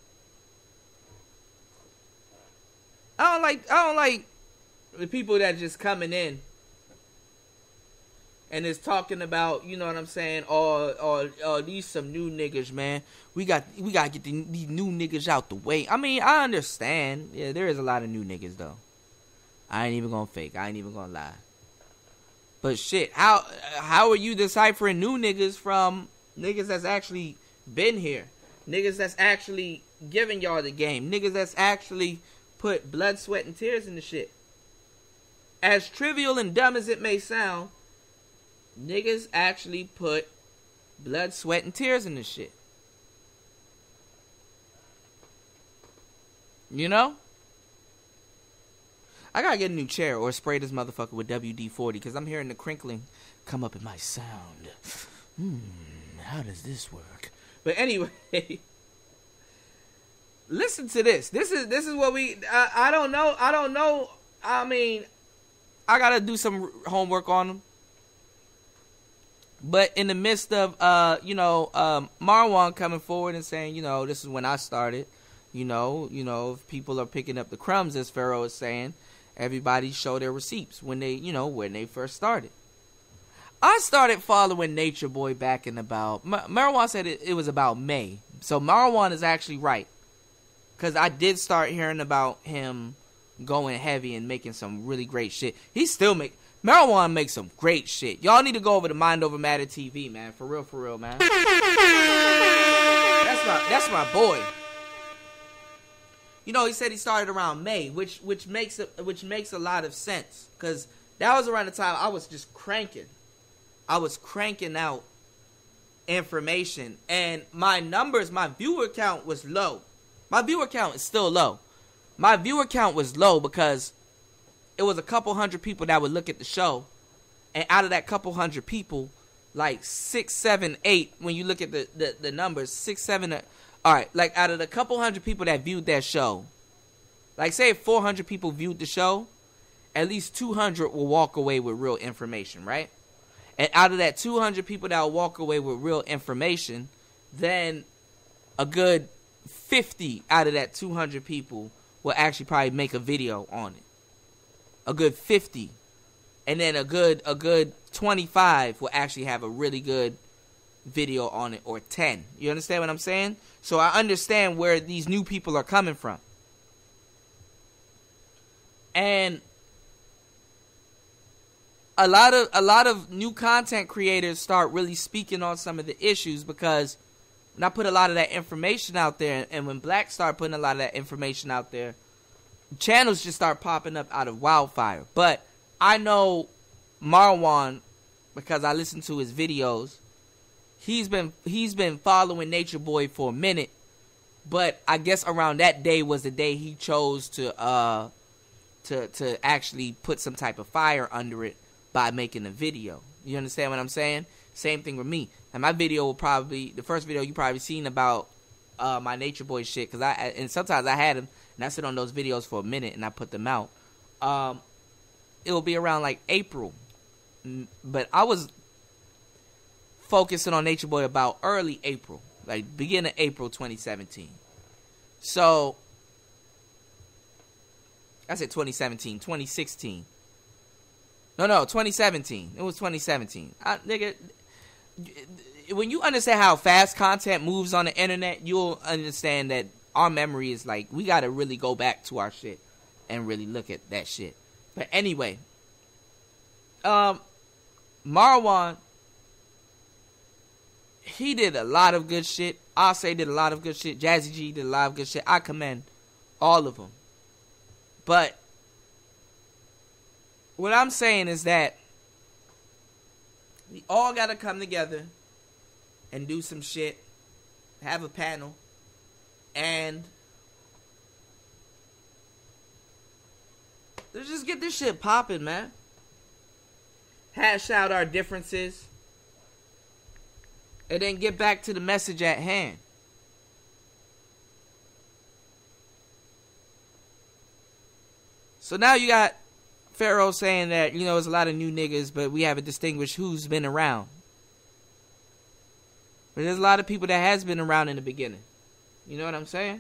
I don't like I don't like the people that just coming in and is talking about, you know what I'm saying, oh, oh, oh these some new niggas, man. We got we gotta get the, these new niggas out the way. I mean, I understand. Yeah, there is a lot of new niggas though. I ain't even gonna fake. I ain't even gonna lie. But shit, how how are you deciphering new niggas from niggas that's actually been here? Niggas that's actually giving y'all the game. Niggas that's actually put blood, sweat, and tears in the shit. As trivial and dumb as it may sound, niggas actually put blood, sweat, and tears in the shit. You know? I gotta get a new chair or spray this motherfucker with W D forty because I'm hearing the crinkling come up in my sound. Hmm, how does this work? But anyway, listen to this. This is this is what we. I, I don't know. I don't know. I mean, I gotta do some homework on them. But in the midst of, uh, you know, um, Marwan coming forward and saying, you know, this is when I started. You know, you know, if people are picking up the crumbs, as Pharaoh is saying, everybody show their receipts when they, you know, when they first started. I started following Nature Boy back in about, Mar- Marwan said it, it was about May. So Marwan is actually right. Because I did start hearing about him going heavy and making some really great shit. He still make, Marwan makes some great shit. Y'all need to go over to Mind Over Matter T V, man. For real, for real, man. That's my, that's my boy. You know, he said he started around May, which which makes a, which makes a lot of sense. Because that was around the time I was just cranking. I was cranking out information. And my numbers, my viewer count was low. My viewer count is still low. My viewer count was low because it was a couple hundred people that would look at the show. And out of that couple hundred people, like six, seven, eight, when you look at the, the, the numbers, six, seven, all right, like out of the couple hundred people that viewed that show, like say if four hundred people viewed the show, at least two hundred will walk away with real information, right? And out of that two hundred people that will walk away with real information, then a good fifty out of that two hundred people will actually probably make a video on it. A good fifty. And then a good a good twenty-five will actually have a really good video on it, or ten. You understand what I'm saying? So I understand where these new people are coming from. And a lot of a lot of new content creators start really speaking on some of the issues, because when I put a lot of that information out there, and when Black started putting a lot of that information out there, channels just start popping up out of wildfire. But I know Marwan, because I listen to his videos. He's been he's been following Nature Boy for a minute, but I guess around that day was the day he chose to uh to to actually put some type of fire under it by making a video. You understand what I'm saying? Same thing with me. And my video will probably the first video you probably seen about uh my Nature Boy shit, because I and sometimes I had him and I sit on those videos for a minute and I put them out. Um, it will be around like April, but I was focusing on Nature Boy about early April, like beginning of April twenty seventeen. So I said twenty seventeen, twenty sixteen. No, no, twenty seventeen. It was twenty seventeen. I, nigga, when you understand how fast content moves on the internet, you'll understand that our memory is like, we gotta really go back to our shit and really look at that shit. But anyway, um, Marwan, he did a lot of good shit. Ase did a lot of good shit. Jazzy G did a lot of good shit. I commend all of them. But what I'm saying is that we all gotta come together and do some shit, have a panel, and let's just get this shit popping, man. Hash out our differences, and then get back to the message at hand. So now you got Pharaoh saying that, you know, there's a lot of new niggas, but we haven't distinguished who's been around. But there's a lot of people that has been around in the beginning. You know what I'm saying?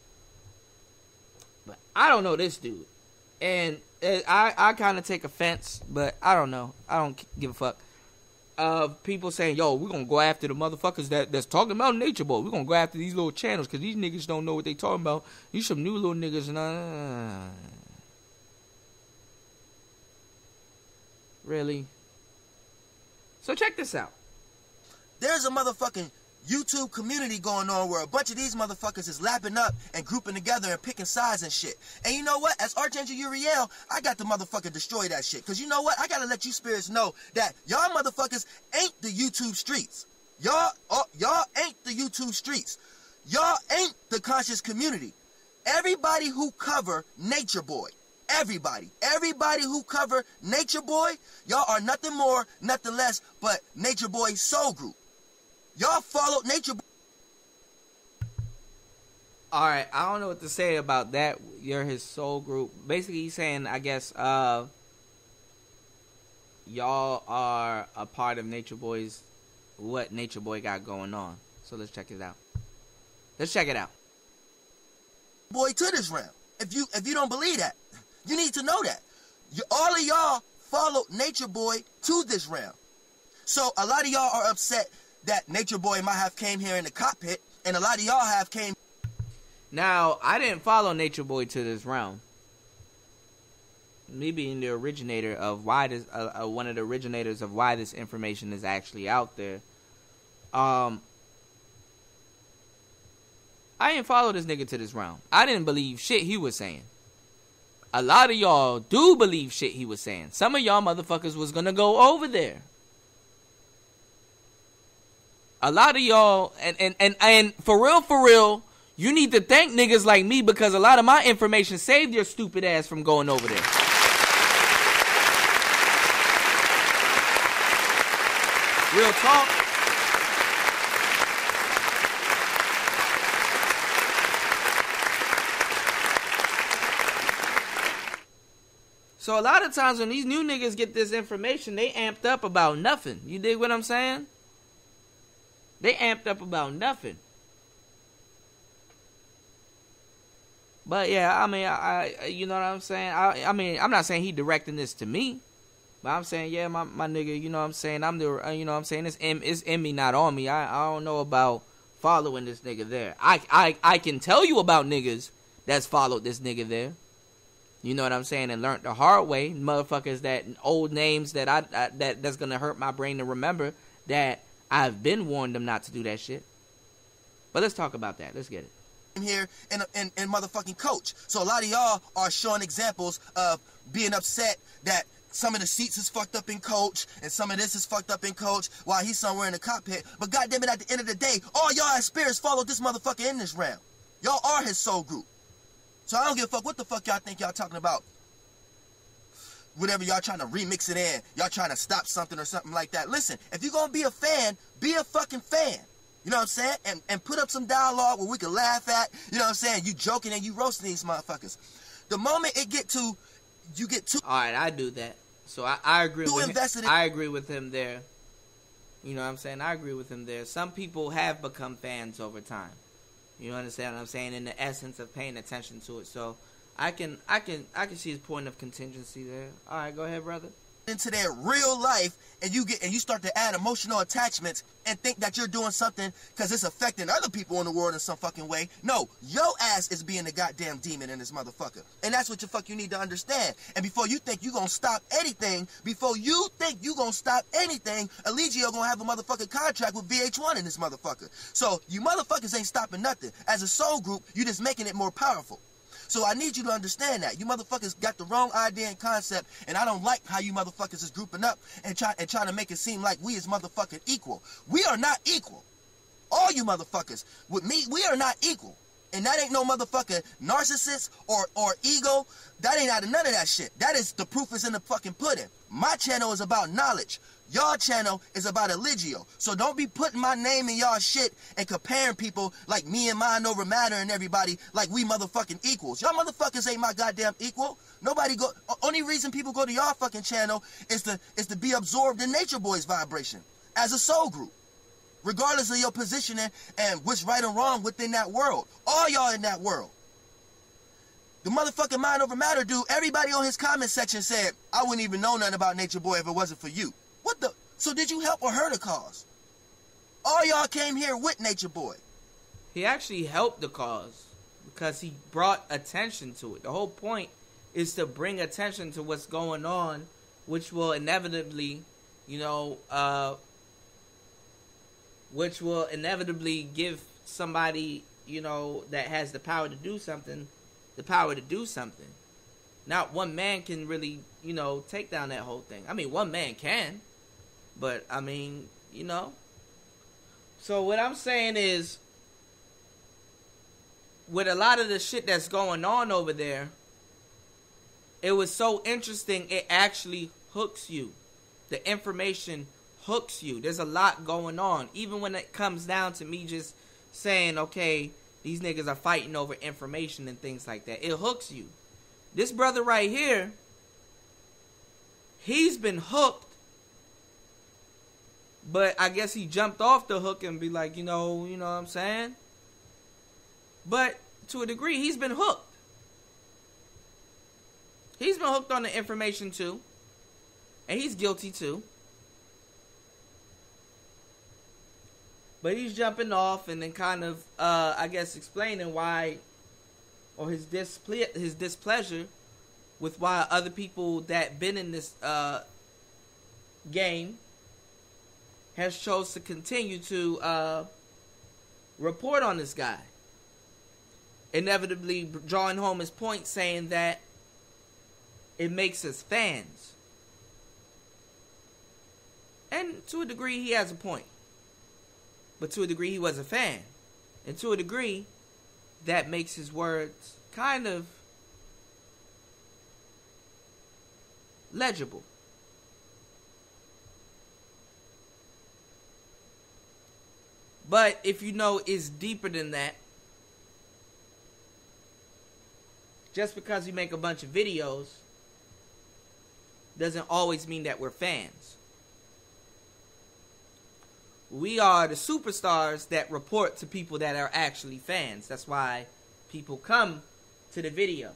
But I don't know this dude. And it, I, I kind of take offense, but I don't know. I don't give a fuck. Uh, people saying, yo, we're going to go after the motherfuckers that, that's talking about Nature Boy. We're going to go after these little channels because these niggas don't know what they talking about. These some new little niggas. And uh, really? So check this out. There's a motherfucking YouTube community going on where a bunch of these motherfuckers is lapping up and grouping together and picking sides and shit. And you know what? As Archangel Uriel, I got to motherfucking destroy that shit. Because you know what? I got to let you spirits know that y'all motherfuckers ain't the YouTube streets. Y'all, uh, y'all ain't the YouTube streets. Y'all ain't the conscious community. Everybody who cover Nature Boy, everybody, everybody who cover Nature Boy, y'all are nothing more, nothing less but Nature Boy Soul Group. Y'all followed Nature Boy. Alright, I don't know what to say about that. You're his soul group. Basically, he's saying, I guess, uh, y'all are a part of Nature Boy's, what Nature Boy got going on. So let's check it out. Let's check it out. Boy to this round. If you if you don't believe that, you need to know that. You, all of y'all followed Nature Boy to this round. So a lot of y'all are upset that Nature Boy might have came here in the cockpit, and a lot of y'all have came. Now, I didn't follow Nature Boy to this round. Me being the originator of why this, uh, uh, one of the originators of why this information is actually out there. Um, I didn't follow this nigga to this round. I didn't believe shit he was saying. A lot of y'all do believe shit he was saying. Some of y'all motherfuckers was gonna go over there. A lot of y'all, and, and, and, and for real, for real, you need to thank niggas like me because a lot of my information saved your stupid ass from going over there. Real talk. So a lot of times when these new niggas get this information, they amped up about nothing. You dig what I'm saying? They amped up about nothing. But yeah, I mean, I, I you know what I'm saying? I, I mean, I'm not saying he directing this to me, but I'm saying, yeah, my, my nigga, you know what I'm saying? I'm the, uh, you know what I'm saying? It's in, it's in me, not on me. I, I don't know about following this nigga there. I, I, I can tell you about niggas that's followed this nigga there. You know what I'm saying? And learned the hard way. Motherfuckers that, old names that I, I that that's gonna hurt my brain to remember that I've been warned them not to do that shit. But let's talk about that. Let's get it. Here in, in, in motherfucking Coach. So a lot of y'all are showing examples of being upset that some of the seats is fucked up in Coach and some of this is fucked up in Coach while he's somewhere in the cockpit. But goddamn it, at the end of the day, all y'all as spirits followed this motherfucker in this round. Y'all are his soul group. So I don't give a fuck what the fuck y'all think y'all talking about. Whatever y'all trying to remix it in, y'all trying to stop something or something like that. Listen, if you're gonna be a fan, be a fucking fan. You know what I'm saying? And and put up some dialogue where we can laugh at. You know what I'm saying? You joking and you roasting these motherfuckers. The moment it get to, you get too. All right, I do that. So I, I agree with him. In- I agree with him there. You know what I'm saying? I agree with him there. Some people have become fans over time. You understand what I'm saying? In the essence of paying attention to it. So I can I can I can see his point of contingency there. All right, go ahead, brother. into their real life, and you get and you start to add emotional attachments and think that you're doing something because it's affecting other people in the world in some fucking way. No, your ass is being the goddamn demon in this motherfucker. And that's what the fuck you need to understand. And before you think you gonna stop anything, before you think you gonna stop anything, Allegio gonna have a motherfucking contract with V H one in this motherfucker. So you motherfuckers ain't stopping nothing. As a soul group, you just making it more powerful. So I need you to understand that. You motherfuckers got the wrong idea and concept, and I don't like how you motherfuckers is grouping up and, try, and trying to make it seem like we is motherfucking equal. We are not equal. All you motherfuckers. With me, we are not equal. And that ain't no motherfucking narcissist or, or ego. That ain't out of none of that shit. That is the proof is in the fucking pudding. My channel is about knowledge. Y'all channel is about Allegio. So don't be putting my name in y'all shit and comparing people like me and mine over matter and everybody like we motherfucking equals. Y'all motherfuckers ain't my goddamn equal. Nobody go. Only reason people go to y'all fucking channel is to is to be absorbed in Nature Boy's vibration as a soul group. Regardless of your positioning and what's right or wrong within that world. All y'all in that world. The motherfucking mind over matter dude, everybody on his comment section said, I wouldn't even know nothing about Nature Boy if it wasn't for you. What the? So did you help or hurt a cause? All y'all came here with Nature Boy. He actually helped the cause because he brought attention to it. The whole point is to bring attention to what's going on, which will inevitably, you know, uh, which will inevitably give somebody, you know, that has the power to do something, the power to do something. Not one man can really, you know, take down that whole thing. I mean, one man can. But, I mean, you know. So, what I'm saying is, with a lot of the shit that's going on over there, it was so interesting, it actually hooks you. The information hooks you. There's a lot going on. Even when it comes down to me just saying, okay, these niggas are fighting over information and things like that. It hooks you. This brother right here, he's been hooked. But I guess he jumped off the hook and be like, you know, you know what I'm saying? But to a degree, he's been hooked. He's been hooked on the information too. And he's guilty too. But he's jumping off and then kind of, uh, I guess, explaining why, or his disple- his displeasure with why other people that been in this uh, game has chose to continue to uh, report on this guy. Inevitably drawing home his point, saying that it makes us fans. And to a degree, he has a point. But to a degree, he was a fan. And to a degree, that makes his words kind of legible. But if you know it's deeper than that, just because we make a bunch of videos doesn't always mean that we're fans. We are the superstars that report to people that are actually fans. That's why people come to the video.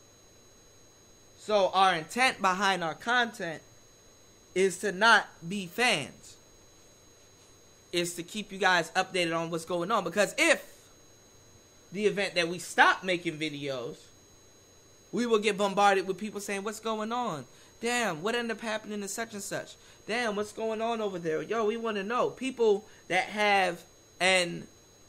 So our intent behind our content is to not be fans. Is to keep you guys updated on what's going on. Because if the event that we stop making videos, we will get bombarded with people saying, what's going on? Damn, what ended up happening to such and such? Damn, what's going on over there? Yo, we want to know. People that have an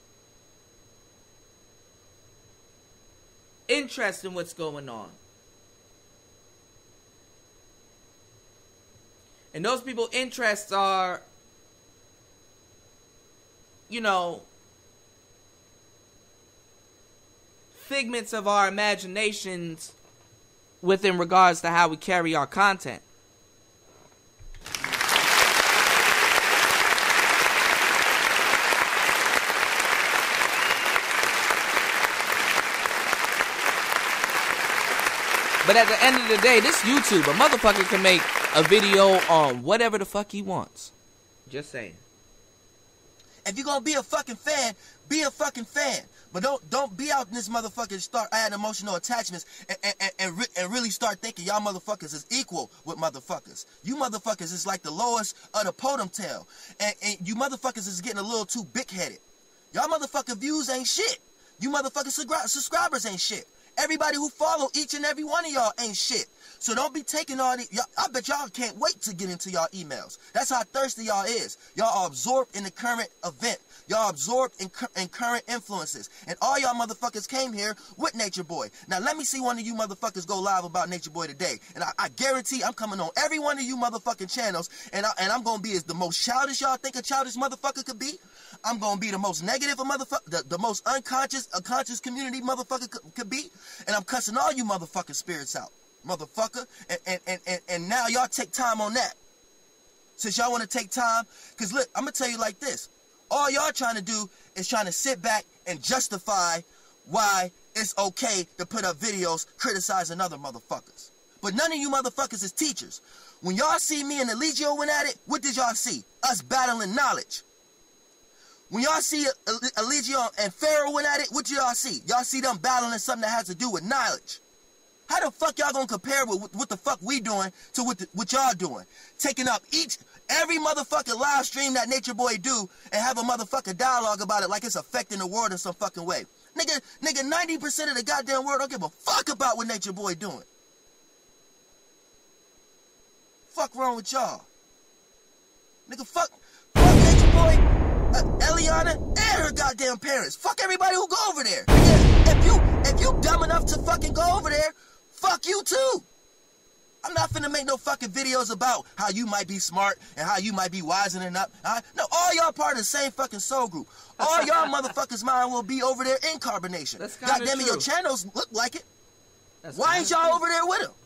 interest in what's going on. And those people's interests are, you know, figments of our imaginations within regards to how we carry our content. But at the end of the day, this YouTube, a motherfucker can make a video on whatever the fuck he wants. Just saying. If you're gonna be a fucking fan, be a fucking fan. But don't don't be out in this motherfucker and start adding emotional attachments and and, and, and, re- and really start thinking y'all motherfuckers is equal with motherfuckers. You motherfuckers is like the lowest of the totem tail. And, and you motherfuckers is getting a little too big-headed. Y'all motherfucker views ain't shit. You motherfucker subscri- subscribers ain't shit. Everybody who follow each and every one of y'all ain't shit. So don't be taking all the... Y'all, I bet y'all can't wait to get into y'all emails. That's how thirsty y'all is. Y'all are absorbed in the current event. Y'all absorbed in, cu- in current influences. And all y'all motherfuckers came here with Nature Boy. Now let me see one of you motherfuckers go live about Nature Boy today. And I, I guarantee I'm coming on every one of you motherfucking channels. And, I, and I'm going to be as the most childish y'all think a childish motherfucker could be. I'm going to be the most negative a motherfucker... The, the most unconscious, unconscious community motherfucker could, could be. And I'm cussing all you motherfucking spirits out. Motherfucker, and, and, and, and, and now y'all take time on that. Since y'all want to take time, because look, I'm going to tell you like this. All y'all trying to do is trying to sit back and justify why it's okay to put up videos criticizing other motherfuckers. But none of you motherfuckers is teachers. When y'all see me and Eligio went at it, what did y'all see? Us battling knowledge. When y'all see Eligio and Pharaoh went at it, what did y'all see? Y'all see them battling something that has to do with knowledge. How the fuck y'all gonna compare with what the fuck we doing to what, the, what y'all doing? Taking up each, every motherfucking live stream that Nature Boy do and have a motherfucking dialogue about it like it's affecting the world in some fucking way. Nigga, nigga, ninety percent of the goddamn world don't give a fuck about what Nature Boy doing. Fuck wrong with y'all? Nigga, fuck, fuck Nature Boy, uh, Eliana, and her goddamn parents. Fuck everybody who go over there. Nigga, if you, if you dumb enough to fucking go over there, fuck you too. I'm not finna make no fucking videos about how you might be smart and how you might be wisening up. Huh? No, all y'all part of the same fucking soul group. All y'all motherfuckers' mind will be over there in carbonation. God damn it, your channels look like it. That's Why ain't y'all true. over there with them?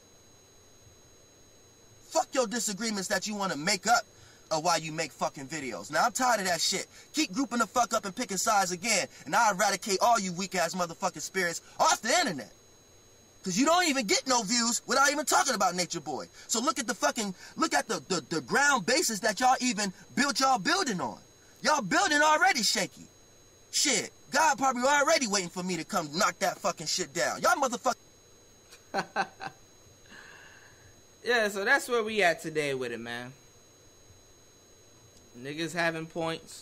Fuck your disagreements that you want to make up of why you make fucking videos. Now, I'm tired of that shit. Keep grouping the fuck up and picking sides again, and I'll eradicate all you weak-ass motherfucking spirits off the internet. Because you don't even get no views without even talking about Nature Boy. So look at the fucking, look at the, the, the ground basis that y'all even built y'all building on. Y'all building already shaky. Shit, God probably already waiting for me to come knock that fucking shit down. Y'all motherfuckers. Yeah, so that's where we at today with it, man. Niggas having points,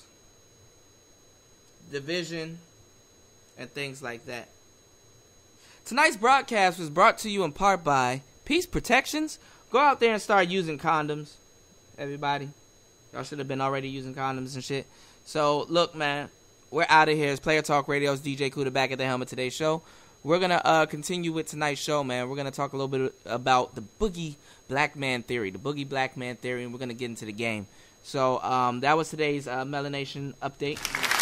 division, and things like that. Tonight's broadcast was brought to you in part by Peace Protections. Go out there and start using condoms, everybody. Y'all should have been already using condoms and shit. So, look, man, we're out of here. It's Player Talk Radio's D J Kuda back at the helm of today's show. We're going to uh, continue with tonight's show, man. We're going to talk a little bit about the Boogie Black Man Theory, the Boogie Black Man Theory, and we're going to get into the game. So, um, that was today's uh, Melanation update.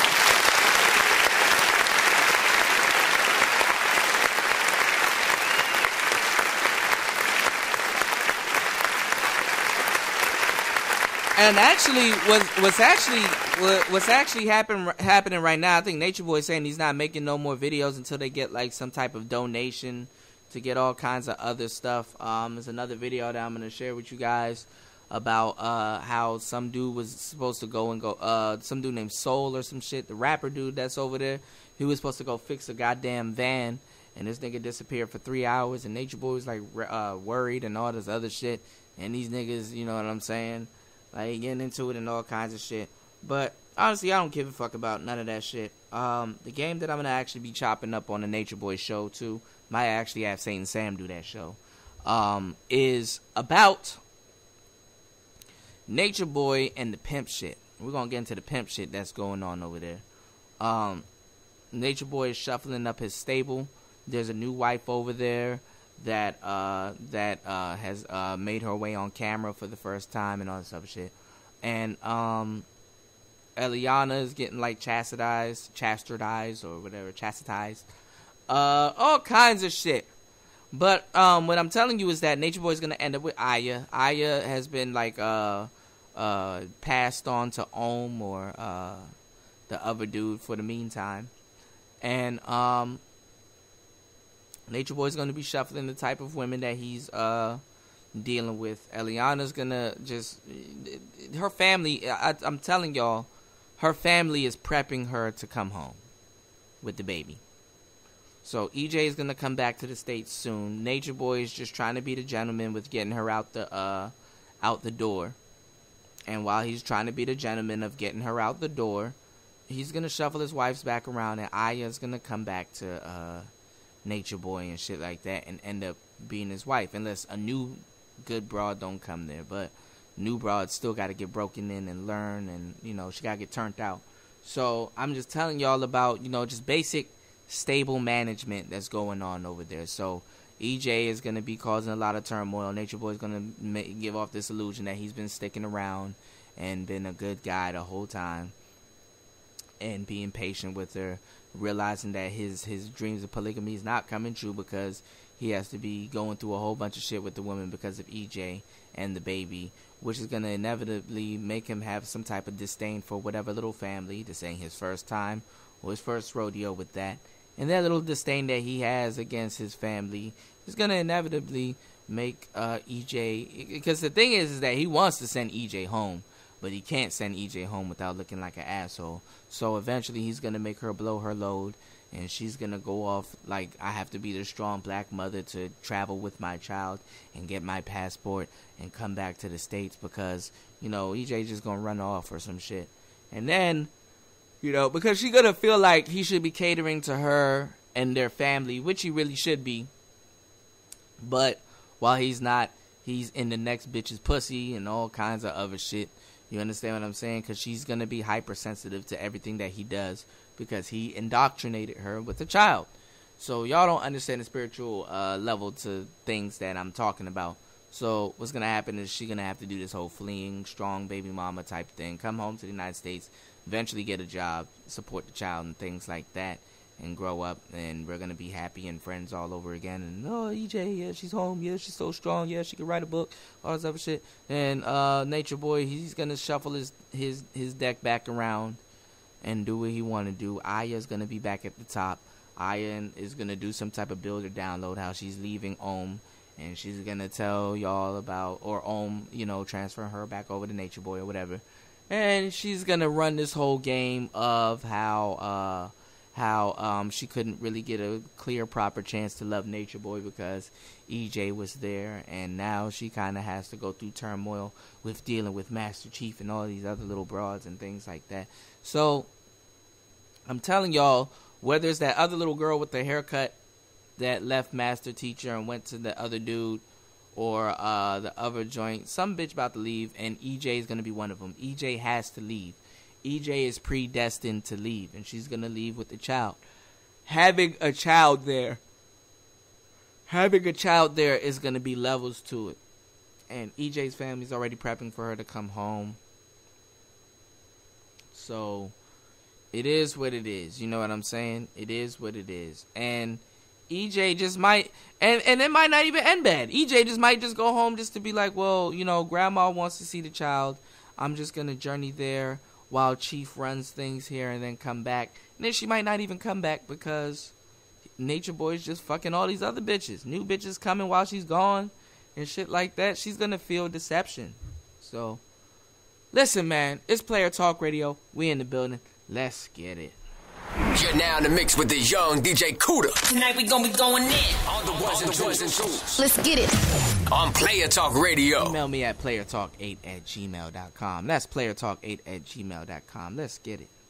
And actually, what's what's actually what's actually happen, happening right now, I think Nature Boy is saying he's not making no more videos until they get like some type of donation to get all kinds of other stuff. Um, there's another video that I'm gonna share with you guys about uh, how some dude was supposed to go and go, uh, some dude named Soul or some shit, the rapper dude that's over there, he was supposed to go fix a goddamn van, and this nigga disappeared for three hours, and Nature Boy was like uh, worried and all this other shit, and these niggas, you know what I'm saying? Like, getting into it and all kinds of shit. But, honestly, I don't give a fuck about none of that shit. Um, the game that I'm going to actually be chopping up on the Nature Boy show, too, might actually have Saint Sam do that show, um, is about Nature Boy and the pimp shit. We're going to get into the pimp shit that's going on over there. Um, Nature Boy is shuffling up his stable. There's a new wife over there that uh that uh has uh made her way on camera for the first time and all this other shit. And um Eliana is getting like chastised, chastised or whatever, chastised. Uh all kinds of shit. But um what I'm telling you is that Nature Boy is gonna end up with Aya. Aya has been like uh uh passed on to Ohm or uh the other dude for the meantime. And um Nature Boy's going to be shuffling the type of women that he's uh, dealing with. Eliana's going to just... Her family, I, I'm telling y'all, her family is prepping her to come home. with the baby. So E J is gonna come back to the States soon. Nature Boy is just trying to be the gentleman with getting her out the uh, out the door. And while he's trying to be the gentleman of getting her out the door, he's gonna shuffle his wife's back around, and Aya's gonna come back to uh, Nature Boy and shit like that, and end up being his wife, unless a new good broad don't come there. But new broad still got to get broken in and learn, and you know she got to get turned out. So I'm just telling y'all about, you know, just basic stable management that's going on over there. So E J is going to be causing a lot of turmoil. Nature Boy is going to give off this illusion that he's been sticking around and been a good guy the whole time, and being patient with her, realizing that his his dreams of polygamy is not coming true because he has to be going through a whole bunch of shit with the woman because of E J and the baby, which is going to inevitably make him have some type of disdain for whatever little family. This ain't his first time or his first rodeo with that. And that little disdain that he has against his family is going to inevitably make uh, E J... Because the thing is, is that he wants to send E J home, but he can't send E J home without looking like an asshole. So eventually he's going to make her blow her load, and she's going to go off like, I have to be the strong black mother to travel with my child and get my passport and come back to the States because, you know, E J just going to run off or some shit. And then, you know, because she's going to feel like he should be catering to her and their family, which he really should be. But while he's not, he's in the next bitch's pussy and all kinds of other shit. You understand what I'm saying? Because she's going to be hypersensitive to everything that he does because he indoctrinated her with a child. So y'all don't understand the spiritual uh, level to things that I'm talking about. So what's going to happen is she's going to have to do this whole fleeing, strong baby mama type thing. Come home to the United States, eventually get a job, support the child and things like that, and grow up. And we're going to be happy and friends all over again. And, oh, E J, yeah, she's home. Yeah, she's so strong. Yeah, she can write a book. All this other shit. And uh, Nature Boy, he's going to shuffle his, his, his deck back around and do what he want to do. Aya's going to be back at the top. Aya is going to do some type of build or download how she's leaving Ohm. And she's going to tell y'all about, or Ohm, you know, transferring her back over to Nature Boy or whatever. And she's going to run this whole game of how uh, how um, she couldn't really get a clear, proper chance to love Nature Boy because E J was there. And now she kind of has to go through turmoil with dealing with Master Chief and all these other little broads and things like that. So I'm telling y'all, whether it's that other little girl with the haircut that left Master Teacher and went to the other dude, or uh, the other joint, some bitch about to leave, and E J is going to be one of them. E J has to leave. E J is predestined to leave, and she's going to leave with the child. Having a child there, having a child there is going to be levels to it. And E J's family's already prepping for her to come home. So it is what it is. You know what I'm saying? It is what it is. And E J just might, and, and it might not even end bad. E J just might just go home just to be like, well, you know, grandma wants to see the child. I'm just going to journey there while Chief runs things here and then come back. And then she might not even come back because Nature Boy's just fucking all these other bitches. New bitches coming while she's gone and shit like that. She's going to feel deception. So, listen, man, it's Player Talk Radio. We in the building. Let's get it. You're now in the mix with the young D J Cuda. Tonight we gonna be going in. On the ones and twos and twos. Let's get it. On Player Talk Radio. Email me at player talk eight at gmail dot com. That's player talk eight at gmail dot com. Let's get it.